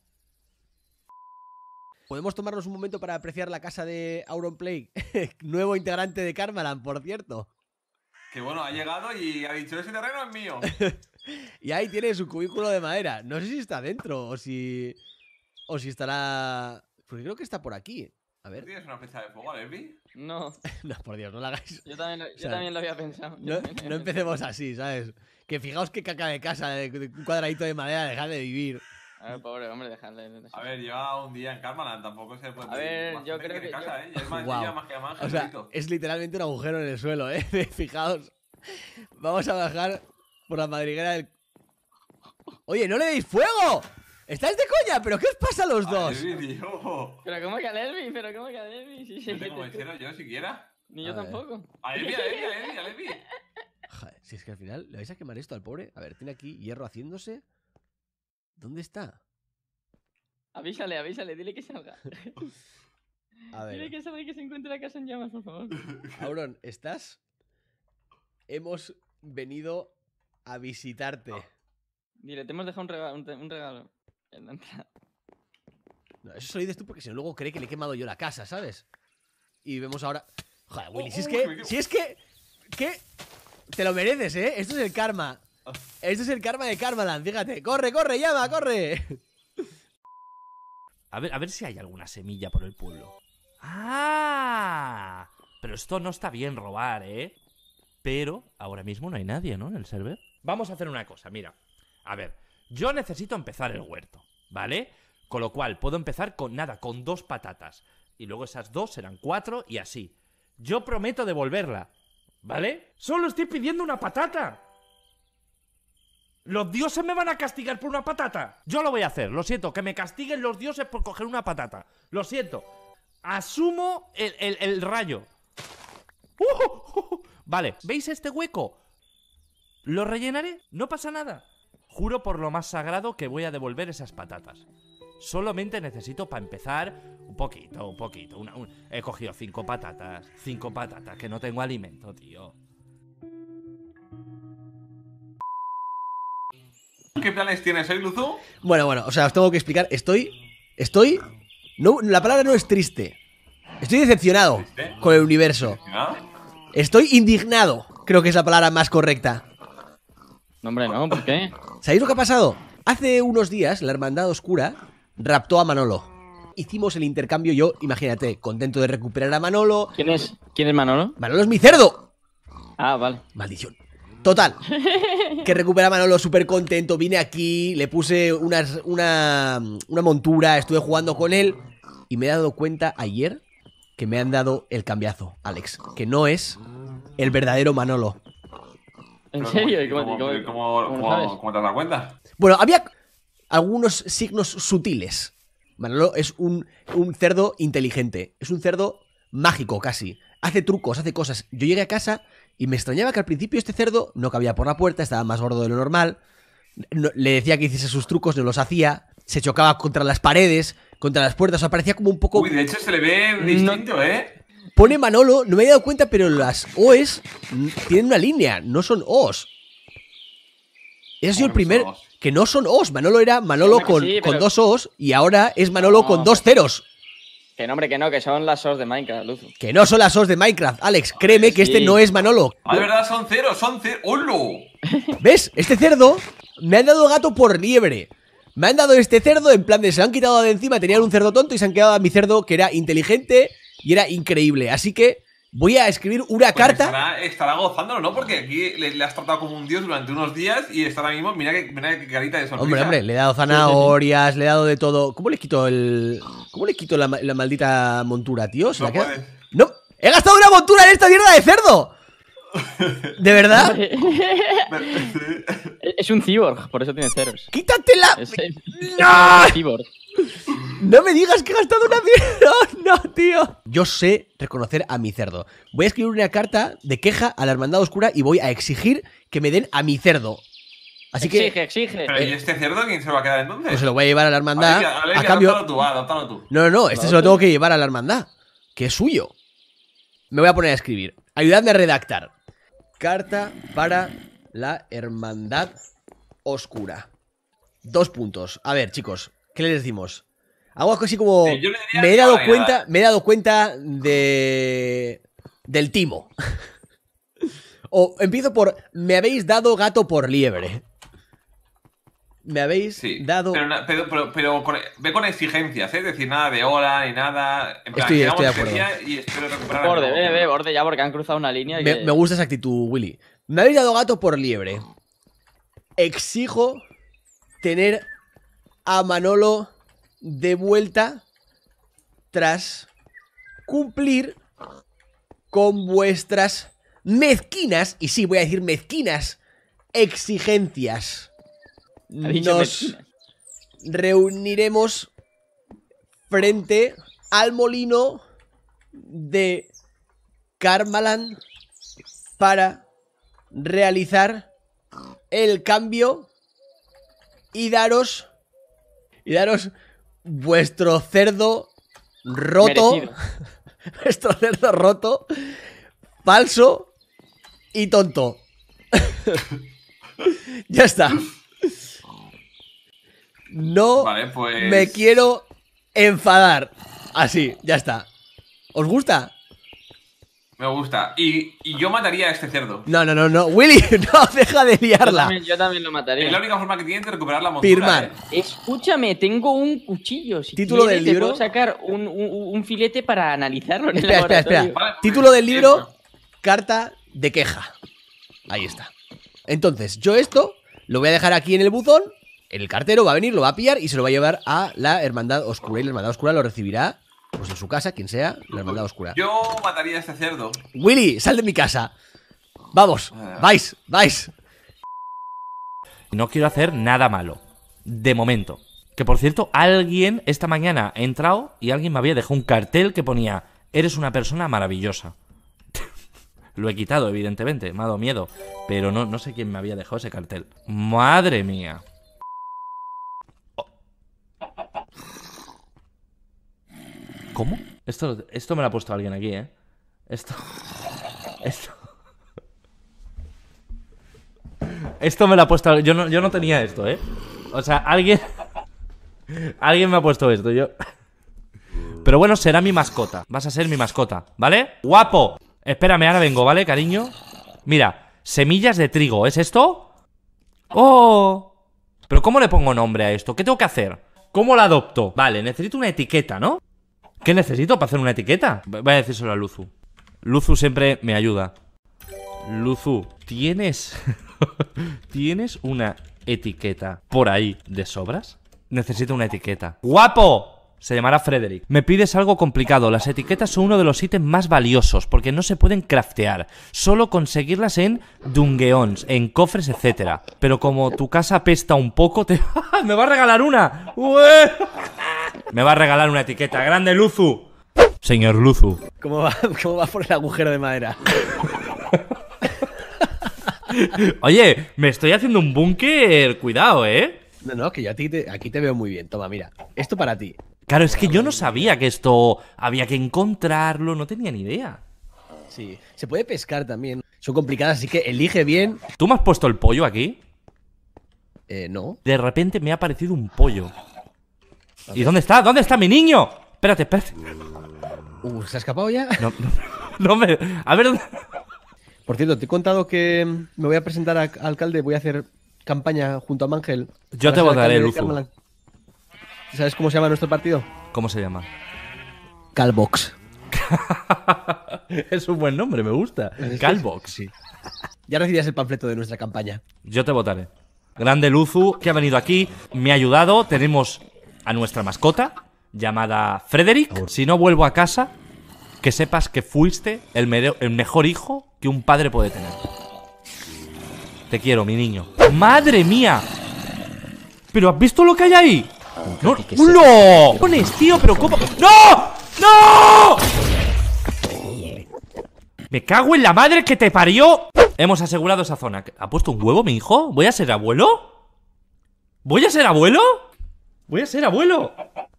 Podemos tomarnos un momento para apreciar la casa de Auronplay. Nuevo integrante de Karmaland, por cierto. Que bueno, ha llegado y ha dicho, ese terreno es mío. Y ahí tiene su cubículo de madera. No sé si está dentro o si estará... Porque creo que está por aquí. A ver. ¿Tienes una flecha de fuego, Alesbi? No. No, por Dios, no la hagáis. Yo también lo había pensado. No empecemos así, ¿sabes? Que fijaos qué caca de casa, de un cuadradito de madera, dejad de vivir. A ver, pobre hombre, dejadle. A ver, lleva un día en Karmaland, tampoco se puede... A ver, yo creo que... Casa, ¿eh? Es más, Wow. más que más, O sea, es literalmente un agujero en el suelo, ¿eh? Fijaos. Vamos a bajar por la madriguera del... Oye, no le deis fuego. ¿Estáis de coña? ¿Pero qué os pasa a los dos? Alesbi, tío. Pero ¿cómo que Alesbi? Sí, No tengo mechero yo siquiera. Ni yo tampoco. Alesbi. Joder, si es que al final le vais a quemar esto al pobre. A ver, tiene aquí hierro haciéndose. ¿Dónde está? Avísale, dile que salga. A ver. Dile que salga y que se encuentre la casa en llamas, por favor. Auron, ¿estás? Hemos venido a visitarte. Dile, te hemos dejado un regalo en la entrada. No, eso se lo dices tú porque si no luego cree que le he quemado yo la casa, ¿sabes? Y vemos ahora... Joder, Willy, si es que... ¿Qué? Te lo mereces, ¿eh? Esto es el karma. Esto es el karma de Karmaland, fíjate. ¡Corre, llama, corre! A ver si hay alguna semilla por el pueblo. ¡Ah! Pero esto no está bien robar, ¿eh? Pero ahora mismo no hay nadie, ¿no? En el server. Vamos a hacer una cosa, mira. A ver, yo necesito empezar el huerto, ¿vale? Con lo cual, puedo empezar con 2 patatas. Y luego esas 2 serán 4 y así. Yo prometo devolverla, ¿vale? Solo estoy pidiendo una patata. Los dioses me van a castigar por una patata. Yo lo voy a hacer, lo siento. Que me castiguen los dioses por coger una patata. Lo siento. Asumo el rayo. Vale, ¿veis este hueco? Lo rellenaré, no pasa nada. Juro por lo más sagrado que voy a devolver esas patatas. Solamente necesito para empezar un poquito. He cogido 5 patatas, que no tengo alimento, tío. ¿Qué planes tienes, Luzu? Bueno, o sea, os tengo que explicar. Estoy... No, la palabra no es triste. Estoy decepcionado ¿Triste? Con el universo. Estoy indignado. Creo que es la palabra más correcta. No, hombre, no, ¿por qué? ¿Sabéis lo que ha pasado? Hace unos días la Hermandad Oscura raptó a Manolo. Hicimos el intercambio, yo, imagínate, contento de recuperar a Manolo. ¿Quién es Manolo? ¡Manolo es mi cerdo! Ah, vale. Maldición. Total, que recupera a Manolo súper contento. Vine aquí, le puse una montura, estuve jugando con él. Y me he dado cuenta ayer que me han dado el cambiazo, Alex. Que no es el verdadero Manolo. ¿En serio? ¿Cómo te has dado cuenta? Bueno, había algunos signos sutiles. Manolo es un cerdo inteligente. Es un cerdo mágico casi. Hace trucos, hace cosas. Yo llegué a casa y me extrañaba que al principio este cerdo no cabía por la puerta, estaba más gordo de lo normal. Le decía que hiciese sus trucos, no los hacía. Se chocaba contra las paredes, contra las puertas. O sea, parecía como un poco... Uy, de hecho se le ve distinto, ¿eh? Pone Manolo, no me he dado cuenta, pero las O's tienen una línea, no son O's. Ese ha sido el primer... Que no son O's. Manolo era Manolo con 2 O's y ahora es Manolo con 2 ceros. Que no, hombre, que no, que son las SOS de Minecraft, Luzu. Que no son las SOS de Minecraft, Alex. Créeme que este Sí. no es Manolo. Ah, de verdad, son ceros. ¡Holo! ¿Ves? Este cerdo me han dado gato por liebre. Me han dado este cerdo en plan de se lo han quitado de encima, tenían un cerdo tonto y se han quedado a mi cerdo que era inteligente y era increíble. Así que voy a escribir una Pues carta. estará gozándolo, ¿no? Porque aquí le has tratado como un dios durante unos días y está ahora mismo, mira qué carita de sonrisa. Hombre, le he dado zanahorias, le he dado de todo. ¿Cómo le quito la maldita montura, tío? ¿Se No la queda? puedes. ¡No! ¡He gastado una montura en esta mierda de cerdo! ¿De verdad? Es un cyborg, por eso tiene ceros. ¡Quítatela! Es ¡No! un cyborg. No me digas que he gastado una mierda. No, tío. Yo sé reconocer a mi cerdo. Voy a escribir una carta de queja a la Hermandad Oscura y voy a exigir que me den a mi cerdo. Así que Exige. Pero ¿y este cerdo quién se lo va a quedar entonces? pues se lo voy a llevar a la hermandad. Vale, A cambio. Adóptalo tú. No, este se lo tengo que llevar a la hermandad, que es suyo. Me voy a poner a escribir. Ayudadme a redactar. Carta para la Hermandad Oscura. 2 puntos. A ver, chicos, ¿qué les decimos? Algo así como Yo le diría me he que dado vale, cuenta, me he dado cuenta del timo. O empiezo por me habéis dado gato por liebre. Me habéis Sí, dado. pero ve con exigencias, ¿eh? Es decir, nada de hora ni nada. En plan, Estoy de llegamos acuerdo. ese día y espero recuperar. Borde, el negocio. ve, borde ya, porque han cruzado una línea. y Me gusta esa actitud, Willy. Me habéis dado gato por liebre. Exijo tener a Manolo de vuelta tras cumplir con vuestras mezquinas, y sí, voy a decir mezquinas, exigencias. Ha dicho Nos mezquinas. reuniremos frente al molino de Karmaland para realizar el cambio y daros vuestro cerdo roto, Merecido. vuestro cerdo roto, falso y tonto. Ya está. No Vale, pues. me quiero enfadar. Así, ya está. ¿Os gusta? Me gusta. Y yo mataría a este cerdo. No. Willy, no, deja de liarla. Yo también lo Es mataría. la única forma que tienen de recuperar la montura. Firmar. Escúchame, tengo un cuchillo. Si Título quieres, del libro. te puedo sacar un filete para analizarlo en el Espera. laboratorio. Vale, Título del pues, libro, carta de queja. Ahí está. Entonces, yo esto lo voy a dejar aquí en el buzón. El cartero va a venir, lo va a pillar y se lo va a llevar a la Hermandad Oscura. Y la Hermandad Oscura lo recibirá, pues en su casa, quien sea, la Hermandad Oscura. Yo mataría a este cerdo. Willy, sal de mi casa. Vamos, vais. No quiero hacer nada malo. De momento. Que por cierto, alguien esta mañana ha entrado y alguien me había dejado un cartel que ponía: eres una persona maravillosa. Lo he quitado, evidentemente, me ha dado miedo. Pero no sé quién me había dejado ese cartel. Madre mía. ¿Cómo? Esto me lo ha puesto alguien aquí, ¿eh? Esto me lo ha puesto. Yo no tenía esto, ¿eh? O sea, alguien me ha puesto esto. Pero bueno, será mi mascota. Vas a ser mi mascota, ¿vale? ¡Guapo! Espérame, ahora vengo, ¿vale, cariño? Mira, semillas de trigo, ¿es esto? ¡Oh! ¿Pero cómo le pongo nombre a esto? ¿Qué tengo que hacer? ¿Cómo la adopto? Vale, necesito una etiqueta, ¿no? ¿Qué necesito para hacer una etiqueta? Voy a decírselo a Luzu. Luzu siempre me ayuda. Luzu, ¿tienes una etiqueta por ahí de sobras? Necesito una etiqueta. ¡Guapo! Se llamará Frederick. Me pides algo complicado. Las etiquetas son uno de los ítems más valiosos porque no se pueden craftear. Solo conseguirlas en dungeons, en cofres, etc. Pero como tu casa apesta un poco, ¡me va a regalar una! ¡Ué! Me va a regalar una etiqueta. ¡Grande, Luzu! Señor Luzu. ¿Cómo va por el agujero de madera? Oye, me estoy haciendo un búnker. Cuidado, ¿eh? No, que yo aquí te veo muy bien. Toma, mira. Esto para ti. Claro, es que yo no sabía que esto había que encontrarlo. No tenía ni idea. Sí. Se puede pescar también. Son complicadas, así que elige bien. ¿Tú me has puesto el pollo aquí? No. De repente me ha aparecido un pollo. ¿Y dónde está? ¿Dónde está mi niño? Espérate. ¿Se ha escapado ya? No me. A ver. Por cierto, te he contado que me voy a presentar a alcalde, voy a hacer campaña junto a Mangel. Yo para te ser votaré, alcalde de Luzu. Carmalán. ¿Sabes cómo se llama nuestro partido? ¿Cómo se llama? Calvox. Es un buen nombre, me gusta. Calvox. Sí. Ya recibías el panfleto de nuestra campaña. Yo te votaré. Grande Luzu, que ha venido aquí, me ha ayudado. Tenemos a nuestra mascota, llamada Frederick. Si no vuelvo a casa, que sepas que fuiste el mejor hijo que un padre puede tener. Te quiero, mi niño. ¡Madre mía! ¿Pero has visto lo que hay ahí? ¡No! ¡No! Pones, tío, pero ¿cómo? ¡No! ¡No! Me cago en la madre que te parió. Hemos asegurado esa zona. ¿Ha puesto un huevo mi hijo? ¿Voy a ser abuelo? ¿Voy a ser abuelo? ¡Voy a ser abuelo!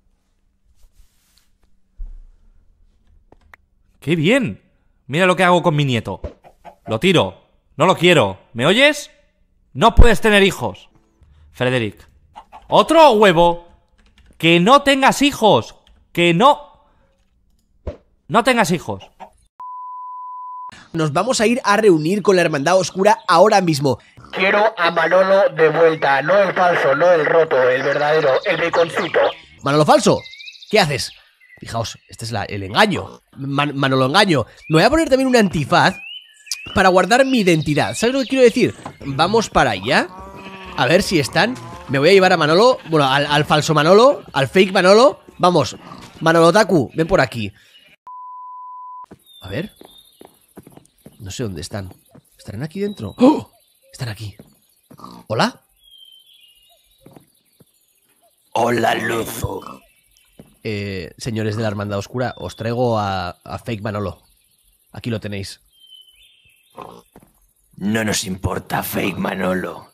¡Qué bien! Mira lo que hago con mi nieto. Lo tiro. No lo quiero. ¿Me oyes? No puedes tener hijos. Frederick. ¡Otro huevo! ¡Que no tengas hijos! ¡Que no! ¡No tengas hijos! Nos vamos a ir a reunir con la Hermandad Oscura ahora mismo. Quiero a Manolo de vuelta, no el falso, no el roto, el verdadero, el baconcito. Manolo falso, ¿qué haces? Fijaos, este es el engaño. Manolo engaño. Me voy a poner también un antifaz para guardar mi identidad. ¿Sabes lo que quiero decir? Vamos para allá. A ver si están. Me voy a llevar a Manolo, bueno, al falso Manolo, al fake Manolo. Vamos, Manolo Taku, ven por aquí. A ver. No sé dónde están. ¿Estarán aquí dentro? ¡Oh! Están aquí. ¿Hola? Hola, Luzu. Señores de la Hermandad Oscura, os traigo a Fake Manolo. Aquí lo tenéis. No nos importa, Fake Manolo.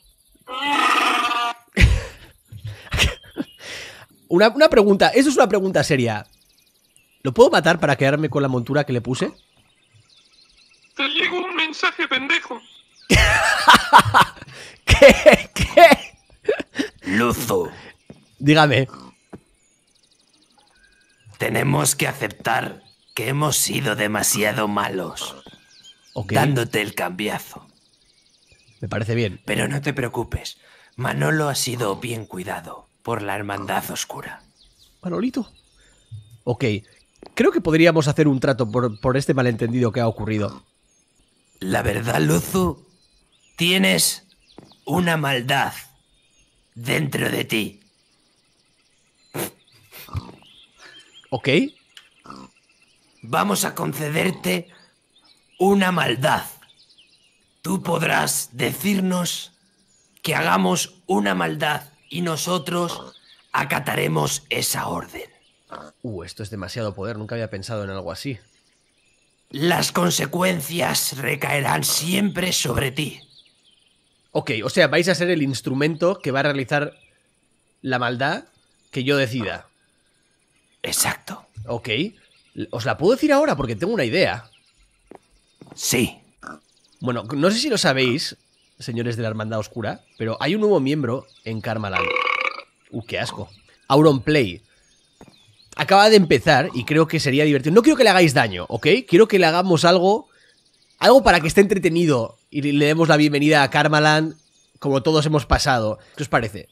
Una pregunta, eso es una pregunta seria. ¿Lo puedo matar para quedarme con la montura que le puse? Te llegó un mensaje, pendejo. ¿Qué? Luzu. Dígame. Tenemos que aceptar que hemos sido demasiado malos. Ok. Dándote el cambiazo. Me parece bien. Pero no te preocupes. Manolo ha sido bien cuidado por la Hermandad Oscura. Manolito. Ok. Creo que podríamos hacer un trato por este malentendido que ha ocurrido. La verdad, Luzu, tienes una maldad dentro de ti. Ok. Vamos a concederte una maldad. Tú podrás decirnos que hagamos una maldad y nosotros acataremos esa orden. Esto es demasiado poder. Nunca había pensado en algo así. Las consecuencias recaerán siempre sobre ti. Ok, o sea, vais a ser el instrumento que va a realizar la maldad que yo decida. Exacto. Ok. ¿Os la puedo decir ahora? Porque tengo una idea. Sí. Bueno, no sé si lo sabéis, señores de la Hermandad Oscura, pero hay un nuevo miembro en Karmaland. Qué asco. Auronplay. Acaba de empezar y creo que sería divertido. No quiero que le hagáis daño, ¿ok? Quiero que le hagamos algo para que esté entretenido y le demos la bienvenida a Karmaland como todos hemos pasado. ¿Qué os parece?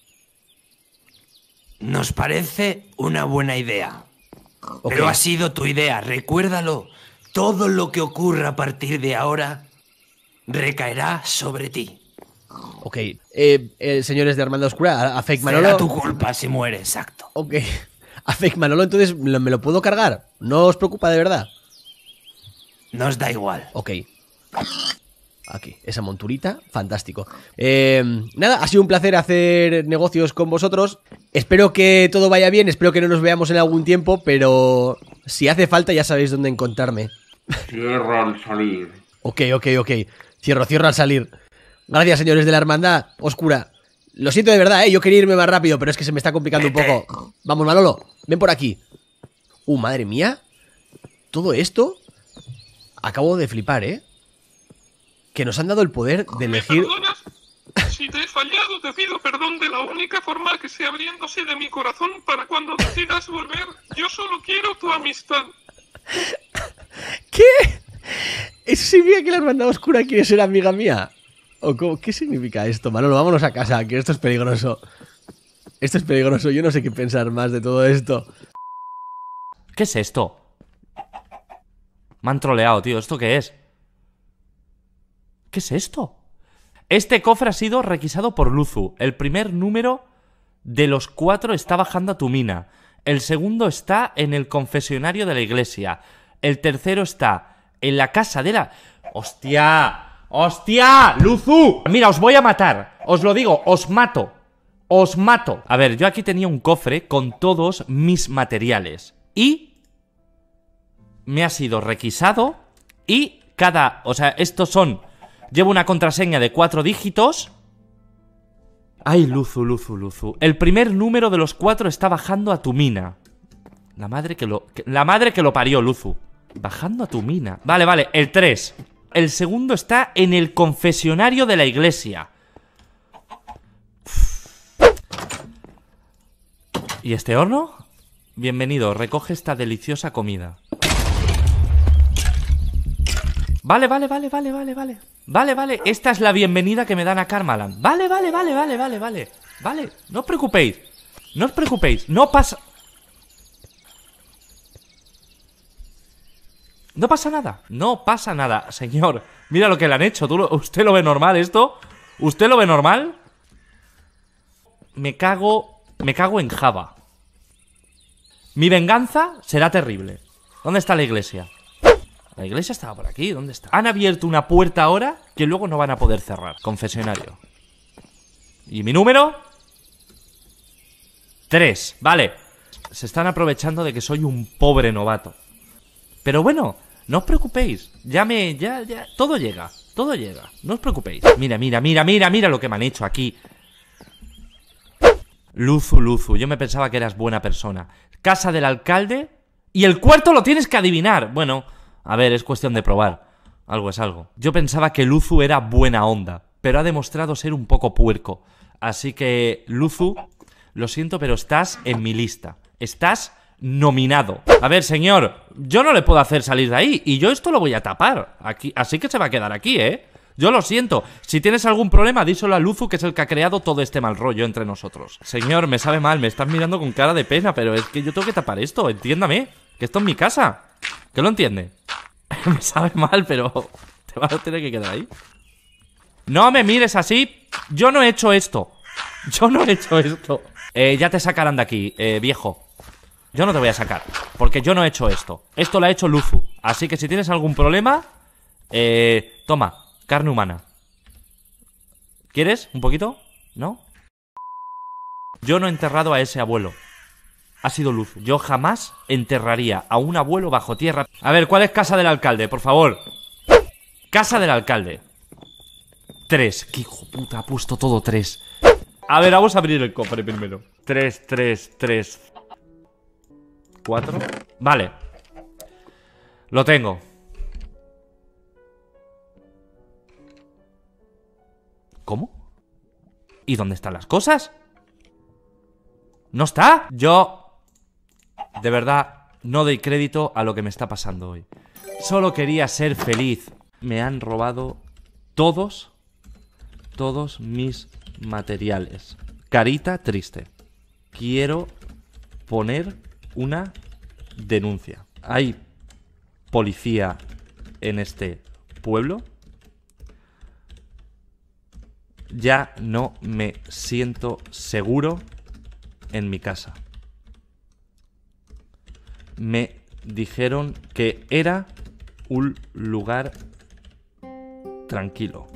Nos parece una buena idea. Okay. Pero ha sido tu idea, recuérdalo. Todo lo que ocurra a partir de ahora recaerá sobre ti. Ok, señores de Hermandad Oscura, a Fake Manolo... Será tu culpa si muere, exacto. Ok, a Fake Manolo entonces me lo puedo cargar. ¿No os preocupa de verdad? Nos da igual. Ok. Aquí, esa monturita, fantástico. Nada, ha sido un placer hacer negocios con vosotros. Espero que todo vaya bien, espero que no nos veamos en algún tiempo, pero si hace falta ya sabéis dónde encontrarme. Cierra al salir. Ok. Cierro al salir. Gracias, señores de la Hermandad Oscura. Lo siento de verdad, yo quería irme más rápido, pero es que se me está complicando un poco. Vamos, Manolo, ven por aquí. Madre mía. Todo esto... Acabo de flipar, que nos han dado el poder de elegir... ¿Me perdonas? Si te he fallado, te pido perdón de la única forma que sea abriéndose de mi corazón para cuando decidas volver. Yo solo quiero tu amistad. ¿Qué? ¿Eso significa que la hermandad oscura quiere ser amiga mía? ¿O qué significa esto, Manolo? Vámonos a casa, que esto es peligroso. Esto es peligroso, yo no sé qué pensar más de todo esto. ¿Qué es esto? Me han troleado, tío. ¿Esto qué es? ¿Qué es esto? Este cofre ha sido requisado por Luzu. El primer número de los 4 está bajando a tu mina. El segundo está en el confesionario de la iglesia. El tercero está en la casa de la... ¡Hostia! ¡Hostia! ¡Luzu! Mira, os voy a matar. Os lo digo, os mato. Os mato. A ver, yo aquí tenía un cofre con todos mis materiales. Y... me ha sido requisado. Y cada... o sea, estos son... llevo una contraseña de 4 dígitos. Ay, Luzu, Luzu, Luzu. El primer número de los 4 está bajando a tu mina. La madre que lo parió, Luzu. Bajando a tu mina. Vale, vale, el 3. El segundo está en el confesionario de la iglesia. ¿Y este horno? Bienvenido, recoge esta deliciosa comida. Vale, vale, vale, vale, vale, vale. Vale, vale, esta es la bienvenida que me dan a Karmaland. Vale, vale, vale, vale, vale, vale. Vale, no os preocupéis. No os preocupéis, no pasa... no pasa nada, no pasa nada, señor. Mira lo que le han hecho, ¿usted lo ve normal esto? ¿Usted lo ve normal? Me cago en Java. Mi venganza será terrible. ¿Dónde está la iglesia? La iglesia estaba por aquí, ¿dónde está? Han abierto una puerta ahora que luego no van a poder cerrar. Confesionario. ¿Y mi número? 3, vale. Se están aprovechando de que soy un pobre novato. Pero bueno, no os preocupéis. Ya, todo llega, todo llega. No os preocupéis. Mira, mira, mira, mira, mira lo que me han hecho aquí. Luzu, Luzu, yo me pensaba que eras buena persona. Casa del alcalde. Y el cuarto lo tienes que adivinar. Bueno, a ver, es cuestión de probar. Algo es algo. Yo pensaba que Luzu era buena onda, pero ha demostrado ser un poco puerco. Así que, Luzu, lo siento, pero estás en mi lista. Estás nominado. A ver, señor, yo no le puedo hacer salir de ahí. Y yo esto lo voy a tapar aquí, así que se va a quedar aquí, ¿eh? Yo lo siento. Si tienes algún problema, díselo a Luzu, que es el que ha creado todo este mal rollo entre nosotros. Señor, me sabe mal, me estás mirando con cara de pena, pero es que yo tengo que tapar esto, entiéndame. Que esto es mi casa. ¿Que lo entiende? Me sabe mal, pero te vas a tener que quedar ahí. No me mires así. Yo no he hecho esto. Yo no he hecho esto. Ya te sacarán de aquí, viejo. Yo no te voy a sacar, porque yo no he hecho esto. Esto lo ha hecho Luzu. Así que si tienes algún problema, toma, carne humana. ¿Quieres un poquito? ¿No? Yo no he enterrado a ese abuelo. Ha sido Luzu. Yo jamás enterraría a un abuelo bajo tierra. A ver, ¿cuál es casa del alcalde? Por favor. Casa del alcalde. 3. ¿Qué hijo puta? Ha puesto todo 3. A ver, vamos a abrir el cofre primero. 3, 3, 3. 4. Vale. Lo tengo. ¿Cómo? ¿Y dónde están las cosas? ¿No está? Yo... de verdad, no doy crédito a lo que me está pasando hoy. Solo quería ser feliz. Me han robado todos mis materiales. Carita triste. Quiero poner una denuncia. ¿Hay policía en este pueblo? Ya no me siento seguro en mi casa. Me dijeron que era un lugar tranquilo.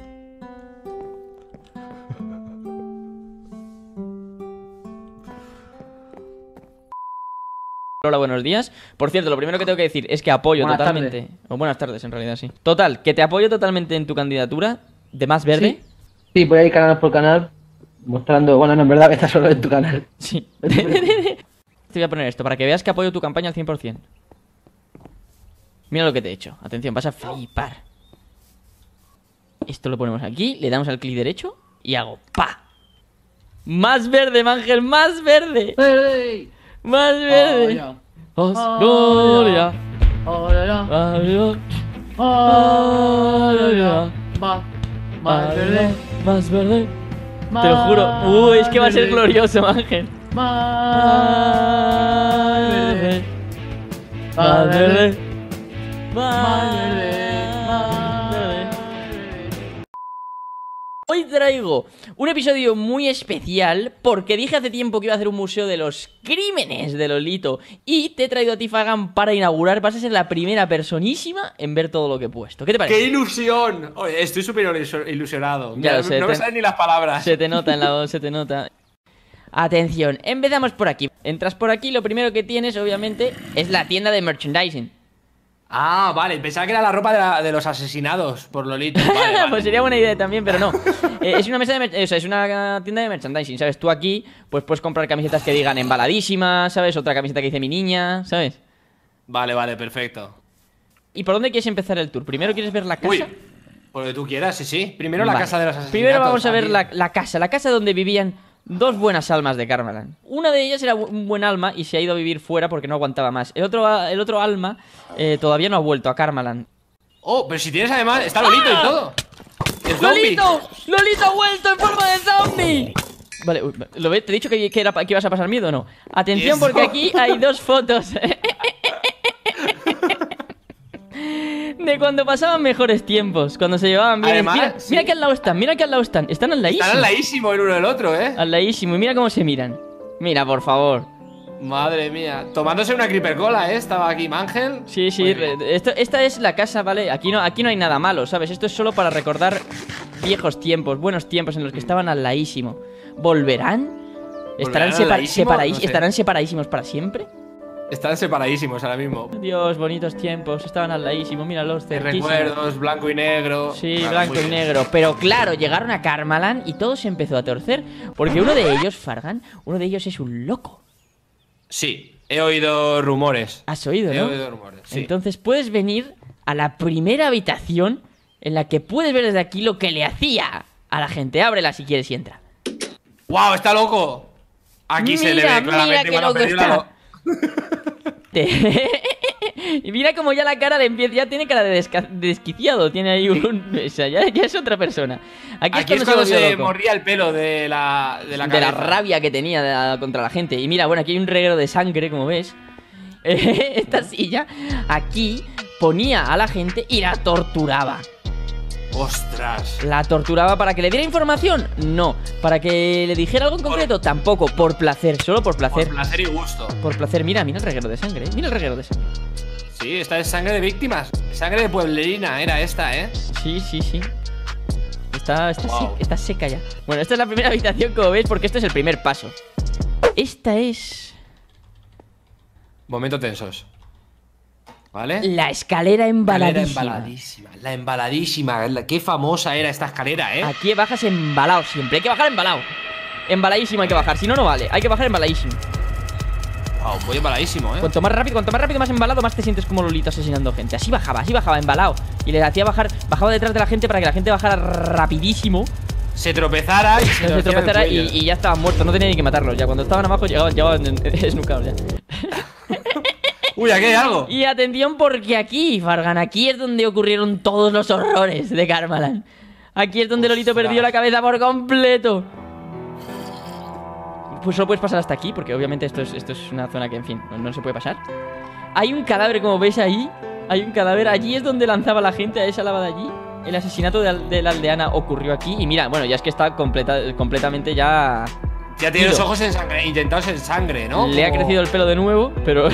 Hola, buenos días. Por cierto, lo primero que tengo que decir es que apoyo Buenas totalmente... tardes. O buenas tardes, en realidad, sí. Total, que te apoyo totalmente en tu candidatura de Más Verde. Sí, voy a ir canal por canal mostrando... Bueno, no, en verdad está solo en tu canal. Sí. Te voy a poner esto para que veas que apoyo tu campaña al 100%. Mira lo que te he hecho. Atención, vas a flipar. Esto lo ponemos aquí, le damos al clic derecho y hago ¡pa! ¡Más verde, Mangel! ¡Más verde! ¡Verde! ¡Más verde! Oh, ¡Gloria! Más verde, más verde. Te lo juro. Es que va a ser glorioso, Ángel. Más verde. Más verde. Más verde. Más verde. Hoy traigo un episodio muy especial porque dije hace tiempo que iba a hacer un museo de los crímenes de Lolito y te he traído a ti, Fagan, para inaugurar. Vas a ser la primera personísima en ver todo lo que he puesto. ¿Qué te parece? ¡Qué ilusión! Oye, estoy súper ilusionado. Ya lo sé, no me salen ni las palabras. Se te nota en la voz, se te nota. Atención, empezamos por aquí. Entras por aquí, lo primero que tienes, obviamente, es la tienda de merchandising. Ah, vale, pensaba que era la ropa de los asesinados por Lolito. Vale, vale. Pues sería buena idea también, pero no. Es una mesa de es una tienda de merchandising, ¿sabes? Tú aquí pues puedes comprar camisetas que digan embaladísimas, ¿sabes? Otra camiseta que dice mi niña, ¿sabes? Vale, vale, perfecto. ¿Y por dónde quieres empezar el tour? ¿Primero quieres ver la casa? Uy, por donde tú quieras, sí, sí. Primero la casa de los asesinados. Primero vamos a ver la casa donde vivían dos buenas almas de Karmaland. Una de ellas era un buen alma y se ha ido a vivir fuera porque no aguantaba más. El otro alma todavía no ha vuelto a Karmaland. Oh, pero si tienes además... Está Lolito y todo. ¡Lolito! ¡Lolito ha vuelto en forma de zombie! Vale, ¿te he dicho que ibas a pasar miedo o no? Atención, porque aquí hay dos fotos de cuando pasaban mejores tiempos, cuando se llevaban bien. Además, mira, sí. mira que al lado están, mira que al lado están. Están al ladísimo. Están al ladísimo el uno del otro, Al ladísimo, y mira cómo se miran. Mira, por favor. Madre mía. Tomándose una Creeper Cola, Estaba aquí Ángel. Sí, sí. Esta es la casa, ¿vale? Aquí no hay nada malo, ¿sabes? Esto es solo para recordar viejos tiempos, buenos tiempos en los que estaban al ladísimo. ¿Volverán? ¿Estarán separadísimos para siempre? Están separadísimos ahora mismo. Dios, bonitos tiempos, estaban al ladísimo, míralos, cerquísimos. Recuerdos, blanco y negro. Sí, claro, blanco y negro. Pero claro, llegaron a Karmaland y todo se empezó a torcer. Porque uno de ellos, Fargan, uno de ellos es un loco. Sí, he oído rumores. ¿Has oído, no? He oído rumores, sí. Entonces puedes venir a la primera habitación en la que puedes ver desde aquí lo que le hacía a la gente. Ábrela si quieres y entra. ¡Wow! ¡Está loco! Aquí se le ve claramente cuando perdió la... Y mira como ya la cara le empieza. Ya tiene cara de desquiciado. Tiene ahí un... O sea, ya es otra persona. Aquí es cuando se mordía el pelo de la rabia que tenía contra la gente. Y mira, bueno, aquí hay un reguero de sangre, como ves. Esta silla aquí ponía a la gente y la torturaba. ¡Ostras! ¿La torturaba para que le diera información? No. ¿Para que le dijera algo en concreto? Tampoco. Por placer, solo por placer. Por placer y gusto. Por placer. Mira el reguero de sangre. Mira el reguero de sangre. Sí, esta es sangre de víctimas. Sangre de pueblerina era esta, Sí, sí, sí. Está seca ya. Bueno, esta es la primera habitación, como veis, porque esto es el primer paso. Esta es... Momentos tensos. ¿Vale? La escalera embaladísima. La embaladísima. Qué famosa era esta escalera, Aquí bajas embalado siempre. Hay que bajar embalado. Embaladísimo hay que bajar. Si no, no vale. Hay que bajar embaladísimo. Wow, muy embaladísimo, Cuanto más rápido, más embalado, más te sientes como Lolito asesinando gente. Así bajaba, embalado. Y le hacía bajar. Bajaba detrás de la gente para que la gente bajara rapidísimo. Se tropezara y ya estaban muertos. No tenía ni que matarlos. Ya cuando estaban abajo llegaban esnucados ya. Uy, aquí hay algo. Y atención porque aquí, Fargan, aquí es donde ocurrieron todos los horrores de Karmaland. Aquí es donde Lolito perdió la cabeza por completo. Pues solo puedes pasar hasta aquí, porque obviamente esto es una zona que, en fin, no se puede pasar. Hay un cadáver, como veis ahí. Hay un cadáver, allí es donde lanzaba la gente a esa lava de allí. El asesinato de la aldeana ocurrió aquí. Y mira, bueno, ya es que está completamente ya... Ya tiene los ojos intentados en sangre, ¿no? Le ha crecido el pelo de nuevo, pero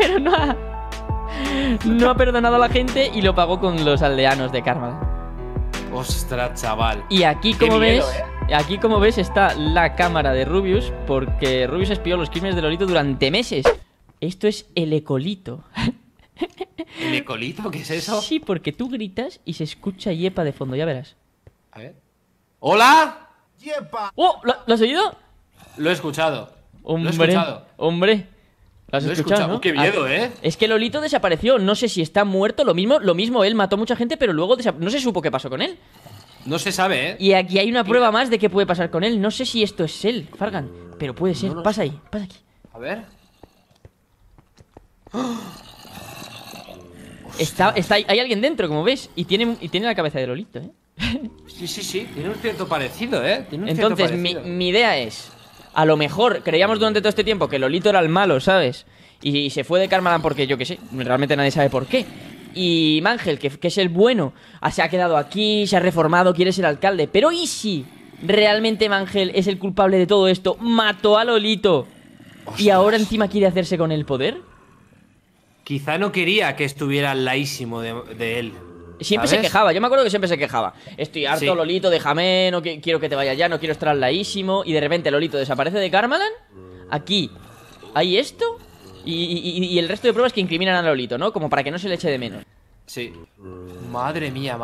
no ha perdonado a la gente y lo pagó con los aldeanos de Karmaland. Ostras, chaval. Y aquí, como ves, está la cámara de Rubius, porque Rubius espió los crímenes de Lolito durante meses. Esto es el ecolito. ¿El ecolito? ¿Qué es eso? Sí, porque tú gritas y se escucha Yepa de fondo, ya verás. A ver. ¡Hola! ¡Yepa! ¡Oh! ¿Lo has oído? Lo he escuchado. Hombre. ¿Lo has escuchado, no? Qué miedo, Es que Lolito desapareció. No sé si está muerto. Lo mismo él mató a mucha gente, pero luego no se supo qué pasó con él. No se sabe, Y aquí hay una prueba más de qué puede pasar con él. No sé si esto es él, Fargan, pero puede ser. Pasa ahí, pasa aquí. A ver. Hay alguien dentro, como ves. Y tiene la cabeza de Lolito, ¿eh? Sí. Tiene un cierto parecido, ¿eh? Entonces, mi idea es... A lo mejor creíamos durante todo este tiempo que Lolito era el malo, ¿sabes? Y se fue de Karmaland porque yo qué sé, realmente nadie sabe por qué. Y Mangel, que es el bueno, se ha quedado aquí, se ha reformado, quiere ser alcalde. Pero ¿y si realmente Mangel es el culpable de todo esto? Mató a Lolito. ¡Ostras! Y ahora encima quiere hacerse con el poder. Quizá no quería que estuviera al laísimo de él. Siempre se quejaba, yo me acuerdo que siempre se quejaba. Estoy harto, Lolito, déjame, no quiero que te vayas ya, no quiero estar al laísimo. Y de repente Lolito desaparece de Karmaland. Aquí hay esto y el resto de pruebas que incriminan a Lolito, ¿no? Como para que no se le eche de menos. Sí. Madre mía.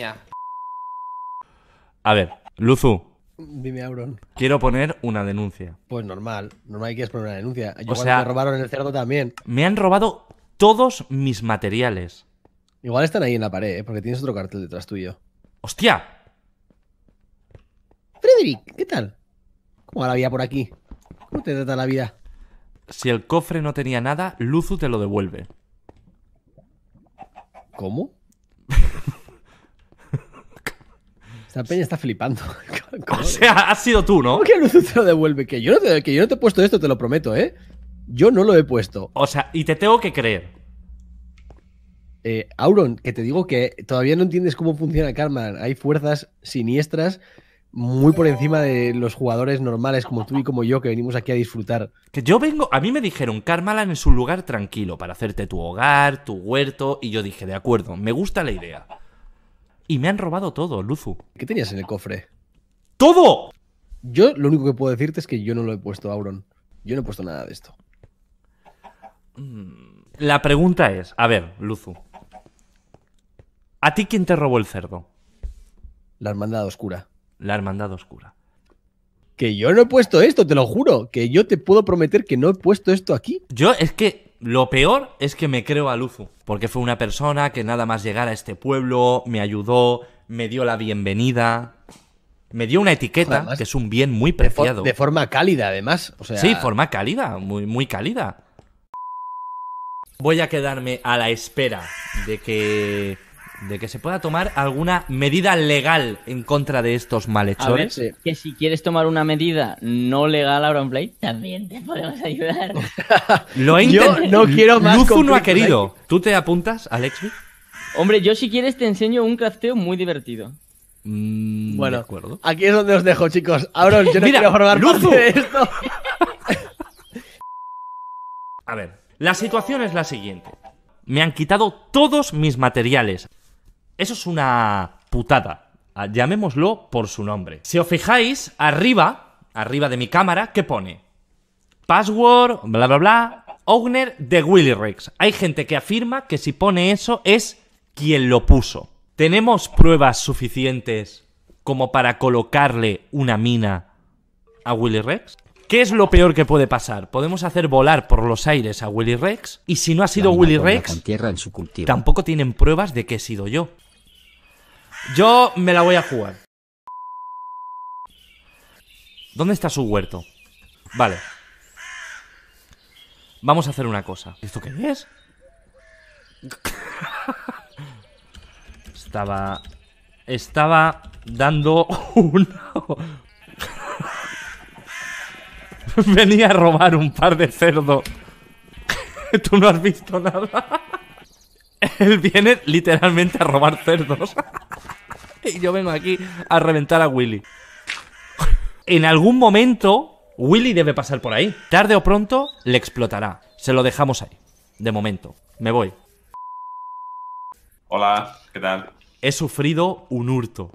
A ver, Luzu. Dime, Auron. Quiero poner una denuncia. Pues normal que quieres poner una denuncia. Yo O sea, me robaron el cerdo también. Me han robado todos mis materiales. Igual están ahí en la pared, porque tienes otro cartel detrás tuyo. ¡Hostia! Frederick, ¿qué tal? ¿Cómo va la vida por aquí? ¿Cómo te trata la vida? Si el cofre no tenía nada, Luzu te lo devuelve. ¿Cómo? Esta peña está flipando. O sea, has sido tú, ¿no? ¿Cómo que Luzu te lo devuelve? Que yo no te he puesto esto, te lo prometo, ¿eh? Yo no lo he puesto. O sea, y te tengo que creer. Auron, que te digo que todavía no entiendes cómo funciona Karmaland. Hay fuerzas siniestras muy por encima de los jugadores normales como tú y como yo que venimos aquí a disfrutar. Que yo vengo... A mí me dijeron, Karmaland es un lugar tranquilo para hacerte tu hogar, tu huerto, y yo dije, de acuerdo, me gusta la idea. Y me han robado todo, Luzu. ¿Qué tenías en el cofre? ¡Todo! Yo lo único que puedo decirte es que yo no lo he puesto, Auron. Yo no he puesto nada de esto. La pregunta es, a ver, Luzu, ¿a ti quién te robó el cerdo? La Hermandad Oscura. La Hermandad Oscura. Que yo no he puesto esto, te lo juro. Que yo te puedo prometer que no he puesto esto aquí. Yo es que lo peor es que me creo a Luzu. Porque fue una persona que nada más llegar a este pueblo me ayudó, me dio la bienvenida, me dio una etiqueta, además, que es un bien muy preciado. De forma cálida, además. O sea... Sí, forma cálida, muy, muy cálida. Voy a quedarme a la espera de que se pueda tomar alguna medida legal en contra de estos malhechores. A ver, que si quieres tomar una medida no legal, Auronplay, también te podemos ayudar. Yo no quiero más. Luzu no ha querido. ¿Tú te apuntas, Alexby? Hombre, yo si quieres te enseño un crafteo muy divertido. Bueno, de acuerdo. Aquí es donde os dejo, chicos. Auron, yo no quiero formar parte de esto. A ver, la situación es la siguiente. Me han quitado todos mis materiales. Eso es una putada. Llamémoslo por su nombre. Si os fijáis, arriba de mi cámara, ¿qué pone? Password, bla bla bla, owner de Willy Rex. Hay gente que afirma que si pone eso es quien lo puso. ¿Tenemos pruebas suficientes como para colocarle una mina a Willy Rex? ¿Qué es lo peor que puede pasar? Podemos hacer volar por los aires a Willy Rex, y si no ha sido Willy Rex, tampoco tienen pruebas de que he sido yo. Yo me la voy a jugar. ¿Dónde está su huerto? Vale. Vamos a hacer una cosa. ¿Esto qué es? Estaba dando una... Venía a robar un par de cerdos. Tú no has visto nada. Él viene literalmente a robar cerdos. Y yo vengo aquí a reventar a Willy. En algún momento, Willy debe pasar por ahí. Tarde o pronto, le explotará. Se lo dejamos ahí. De momento. Me voy. Hola, ¿qué tal? He sufrido un hurto.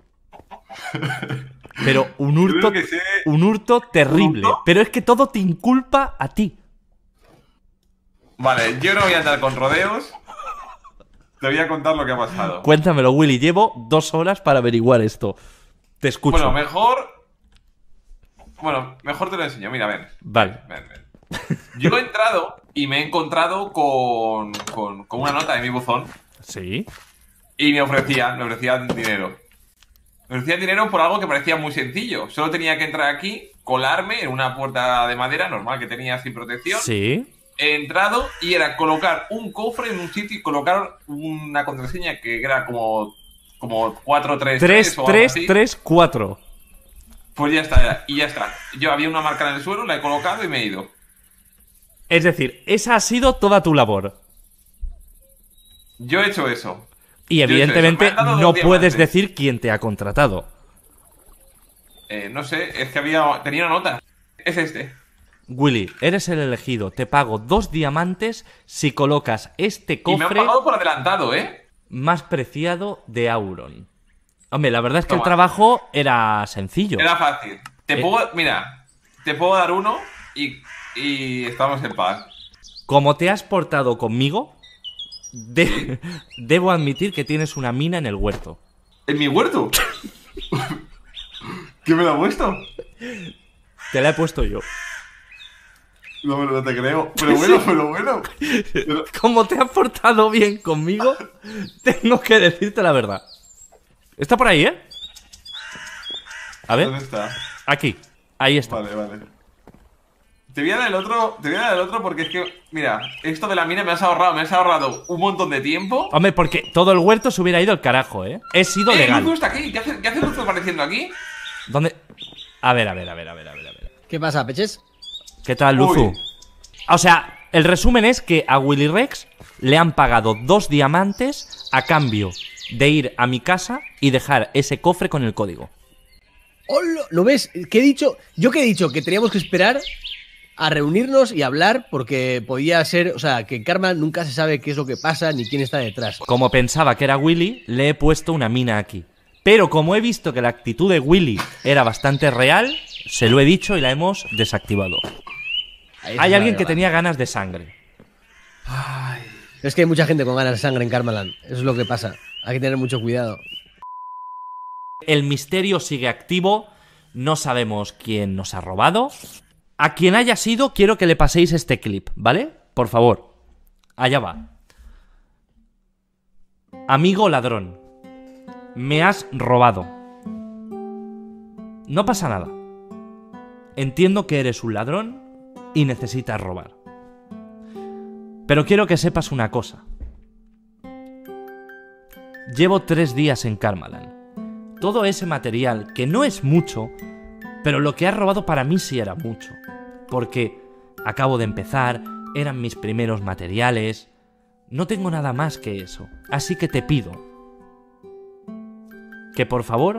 Pero un hurto terrible. ¿Hurto? Pero es que todo te inculpa a ti. Vale, yo no voy a andar con rodeos. Te voy a contar lo que ha pasado. Cuéntamelo, Willy. Llevo 2 horas para averiguar esto. Te escucho. Bueno, mejor te lo enseño. Mira, ven. Vale. Ven. Yo he entrado y me he encontrado con una nota en mi buzón. Sí. Y me ofrecían dinero. Me ofrecían dinero por algo que parecía muy sencillo. Solo tenía que entrar aquí, colarme en una puerta de madera normal que tenía sin protección. Sí. he entrado y era colocar un cofre en un sitio y colocar una contraseña que era como 433 o algo así. 334. Pues ya está, y ya está. Yo había una marca en el suelo, la he colocado y me he ido. Es decir, esa ha sido toda tu labor. Yo he hecho eso. Y Yo he hecho evidentemente eso. Me han dado no 2 puedes diamantes. decir quién te ha contratado. No sé, es que tenía una nota. Es este. Willy, eres el elegido. Te pago 2 diamantes si colocas este Y me han cofre pagado por adelantado, ¿eh? más preciado de Auron. Hombre, la verdad es que el Toma. trabajo era sencillo. Era fácil. Mira, te puedo dar uno y estamos en paz. Como te has portado conmigo, debo admitir que tienes una mina en el huerto. ¿En mi huerto? ¿Quién me lo ha puesto? Te la he puesto yo. No te creo. Pero bueno. Como te has portado bien conmigo, tengo que decirte la verdad. Está por ahí, ¿eh? A ver. ¿Dónde está? Aquí. Ahí está. Vale. Te voy a dar el otro porque es que, mira, esto de la mina me has ahorrado un montón de tiempo. Hombre, porque todo el huerto se hubiera ido al carajo, ¿eh? He sido legal. Luzu está aquí. ¿Qué hace Luzu apareciendo aquí? ¿Dónde? A ver. ¿Qué pasa, Peches? ¿Qué tal, Luzu? O sea, el resumen es que a Willy Rex le han pagado 2 diamantes a cambio de ir a mi casa y dejar ese cofre con el código. ¿Lo ves? ¿Qué he dicho? ¿Yo qué he dicho? Que teníamos que esperar a reunirnos y hablar porque podía ser... O sea, que en Karma nunca se sabe qué es lo que pasa ni quién está detrás. Como pensaba que era Willy, le he puesto una mina aquí. Pero como he visto que la actitud de Willy era bastante real, se lo he dicho y la hemos desactivado. Hay alguien que tenía ganas de sangre. Es que hay mucha gente con ganas de sangre en Karmaland. Eso es lo que pasa. Hay que tener mucho cuidado. El misterio sigue activo. No sabemos quién nos ha robado. A quien haya sido, quiero que le paséis este clip, ¿vale? Por favor. Allá va. Amigo ladrón, me has robado. No pasa nada. Entiendo que eres un ladrón y necesitas robar. Pero quiero que sepas una cosa. Llevo 3 días en Karmaland. Todo ese material, que no es mucho, pero lo que has robado para mí sí era mucho. Porque acabo de empezar, eran mis primeros materiales. No tengo nada más que eso. Así que te pido que por favor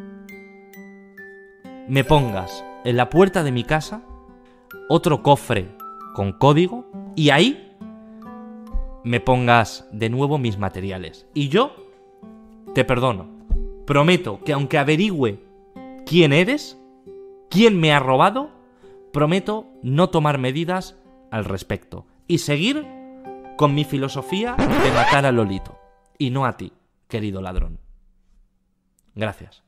me pongas en la puerta de mi casa otro cofre con código y ahí me pongas de nuevo mis materiales. Y yo te perdono. Prometo que aunque averigüe quién eres, quién me ha robado, prometo no tomar medidas al respecto y seguir con mi filosofía de matar a Lolito y no a ti, querido ladrón. Gracias.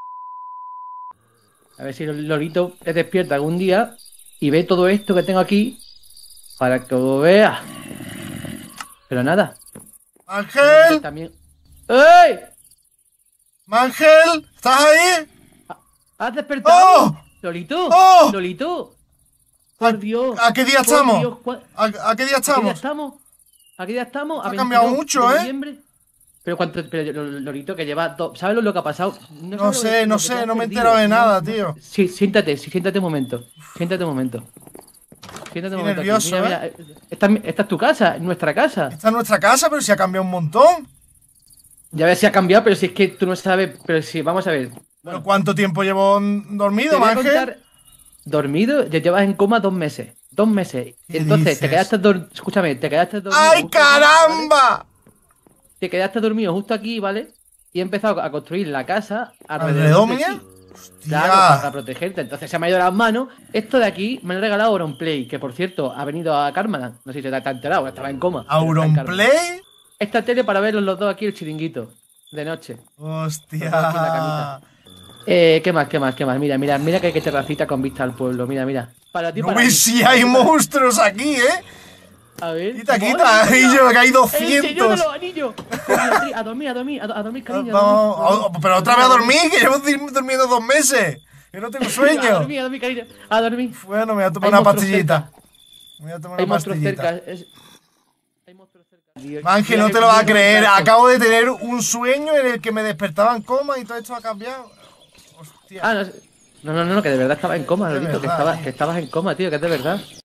A ver si Lolito te despierta algún día y ve todo esto que tengo aquí para que lo vea. Pero nada. ¡Ángel! También... ¡Ey! ¡Ángel! ¿Estás ahí? ¿Has despertado? ¡Oh! ¡Lolito! ¡Oh! ¡Lolito! ¡Por Dios! ¿A qué día Por estamos? Dios, ¿A qué día estamos? ¿A qué día estamos? Ha cambiado mucho, ¿eh? Noviembre. Pero Lolito, que lleva... ¿Sabes lo que ha pasado? No sé, no me he enterado de nada, tío. Sí, siéntate un momento. Siéntate un momento. Estoy nervioso, mira, esta es tu casa, nuestra casa. Esta es nuestra casa, pero si ha cambiado un montón. Ya ves si ha cambiado, pero si es que tú no sabes... Pero sí, vamos a ver. Bueno, ¿cuánto tiempo llevo dormido, Ángel? Dormido, ya llevas en coma 2 meses. 2 meses. Entonces, te quedaste escúchame, te quedaste dormido. ¡Ay, caramba! Aquí, ¿vale? Te quedaste dormido justo aquí, ¿vale? Y he empezado a construir la casa alrededor mía. Claro, para protegerte. Entonces se me ha ido las manos. Esto de aquí me lo ha regalado Auronplay, que por cierto ha venido a Karmaland. No sé si te ha enterado, estaba en coma. ¿Auronplay? Esta tele para verlos los dos aquí el chiringuito. De noche. Hostia. ¿Qué más? Mira que hay terracita con vista al pueblo. Mira. Para ti, Uy, sí hay monstruos aquí, ¿eh? A ver. Quita, anillo, que hay 200. ¡El señor de los anillos! A dormir, cariño. Pero otra vez a dormir, que llevo durmiendo 2 meses. Que no tengo sueño. A dormir, cariño. A dormir. Bueno, me voy a tomar una pastillita. Voy a tomar Hay una monstruos pastillita. cerca. Hay monstruos cerca. Dios, Ángel, mira no te que lo vas a viene creer. un cacho. Acabo de tener un sueño en el que me despertaba en coma y todo esto ha cambiado. Hostia. Ah, no, que de verdad estaba en coma, De Lolito, verdad, que estabas en coma, tío, que es de verdad.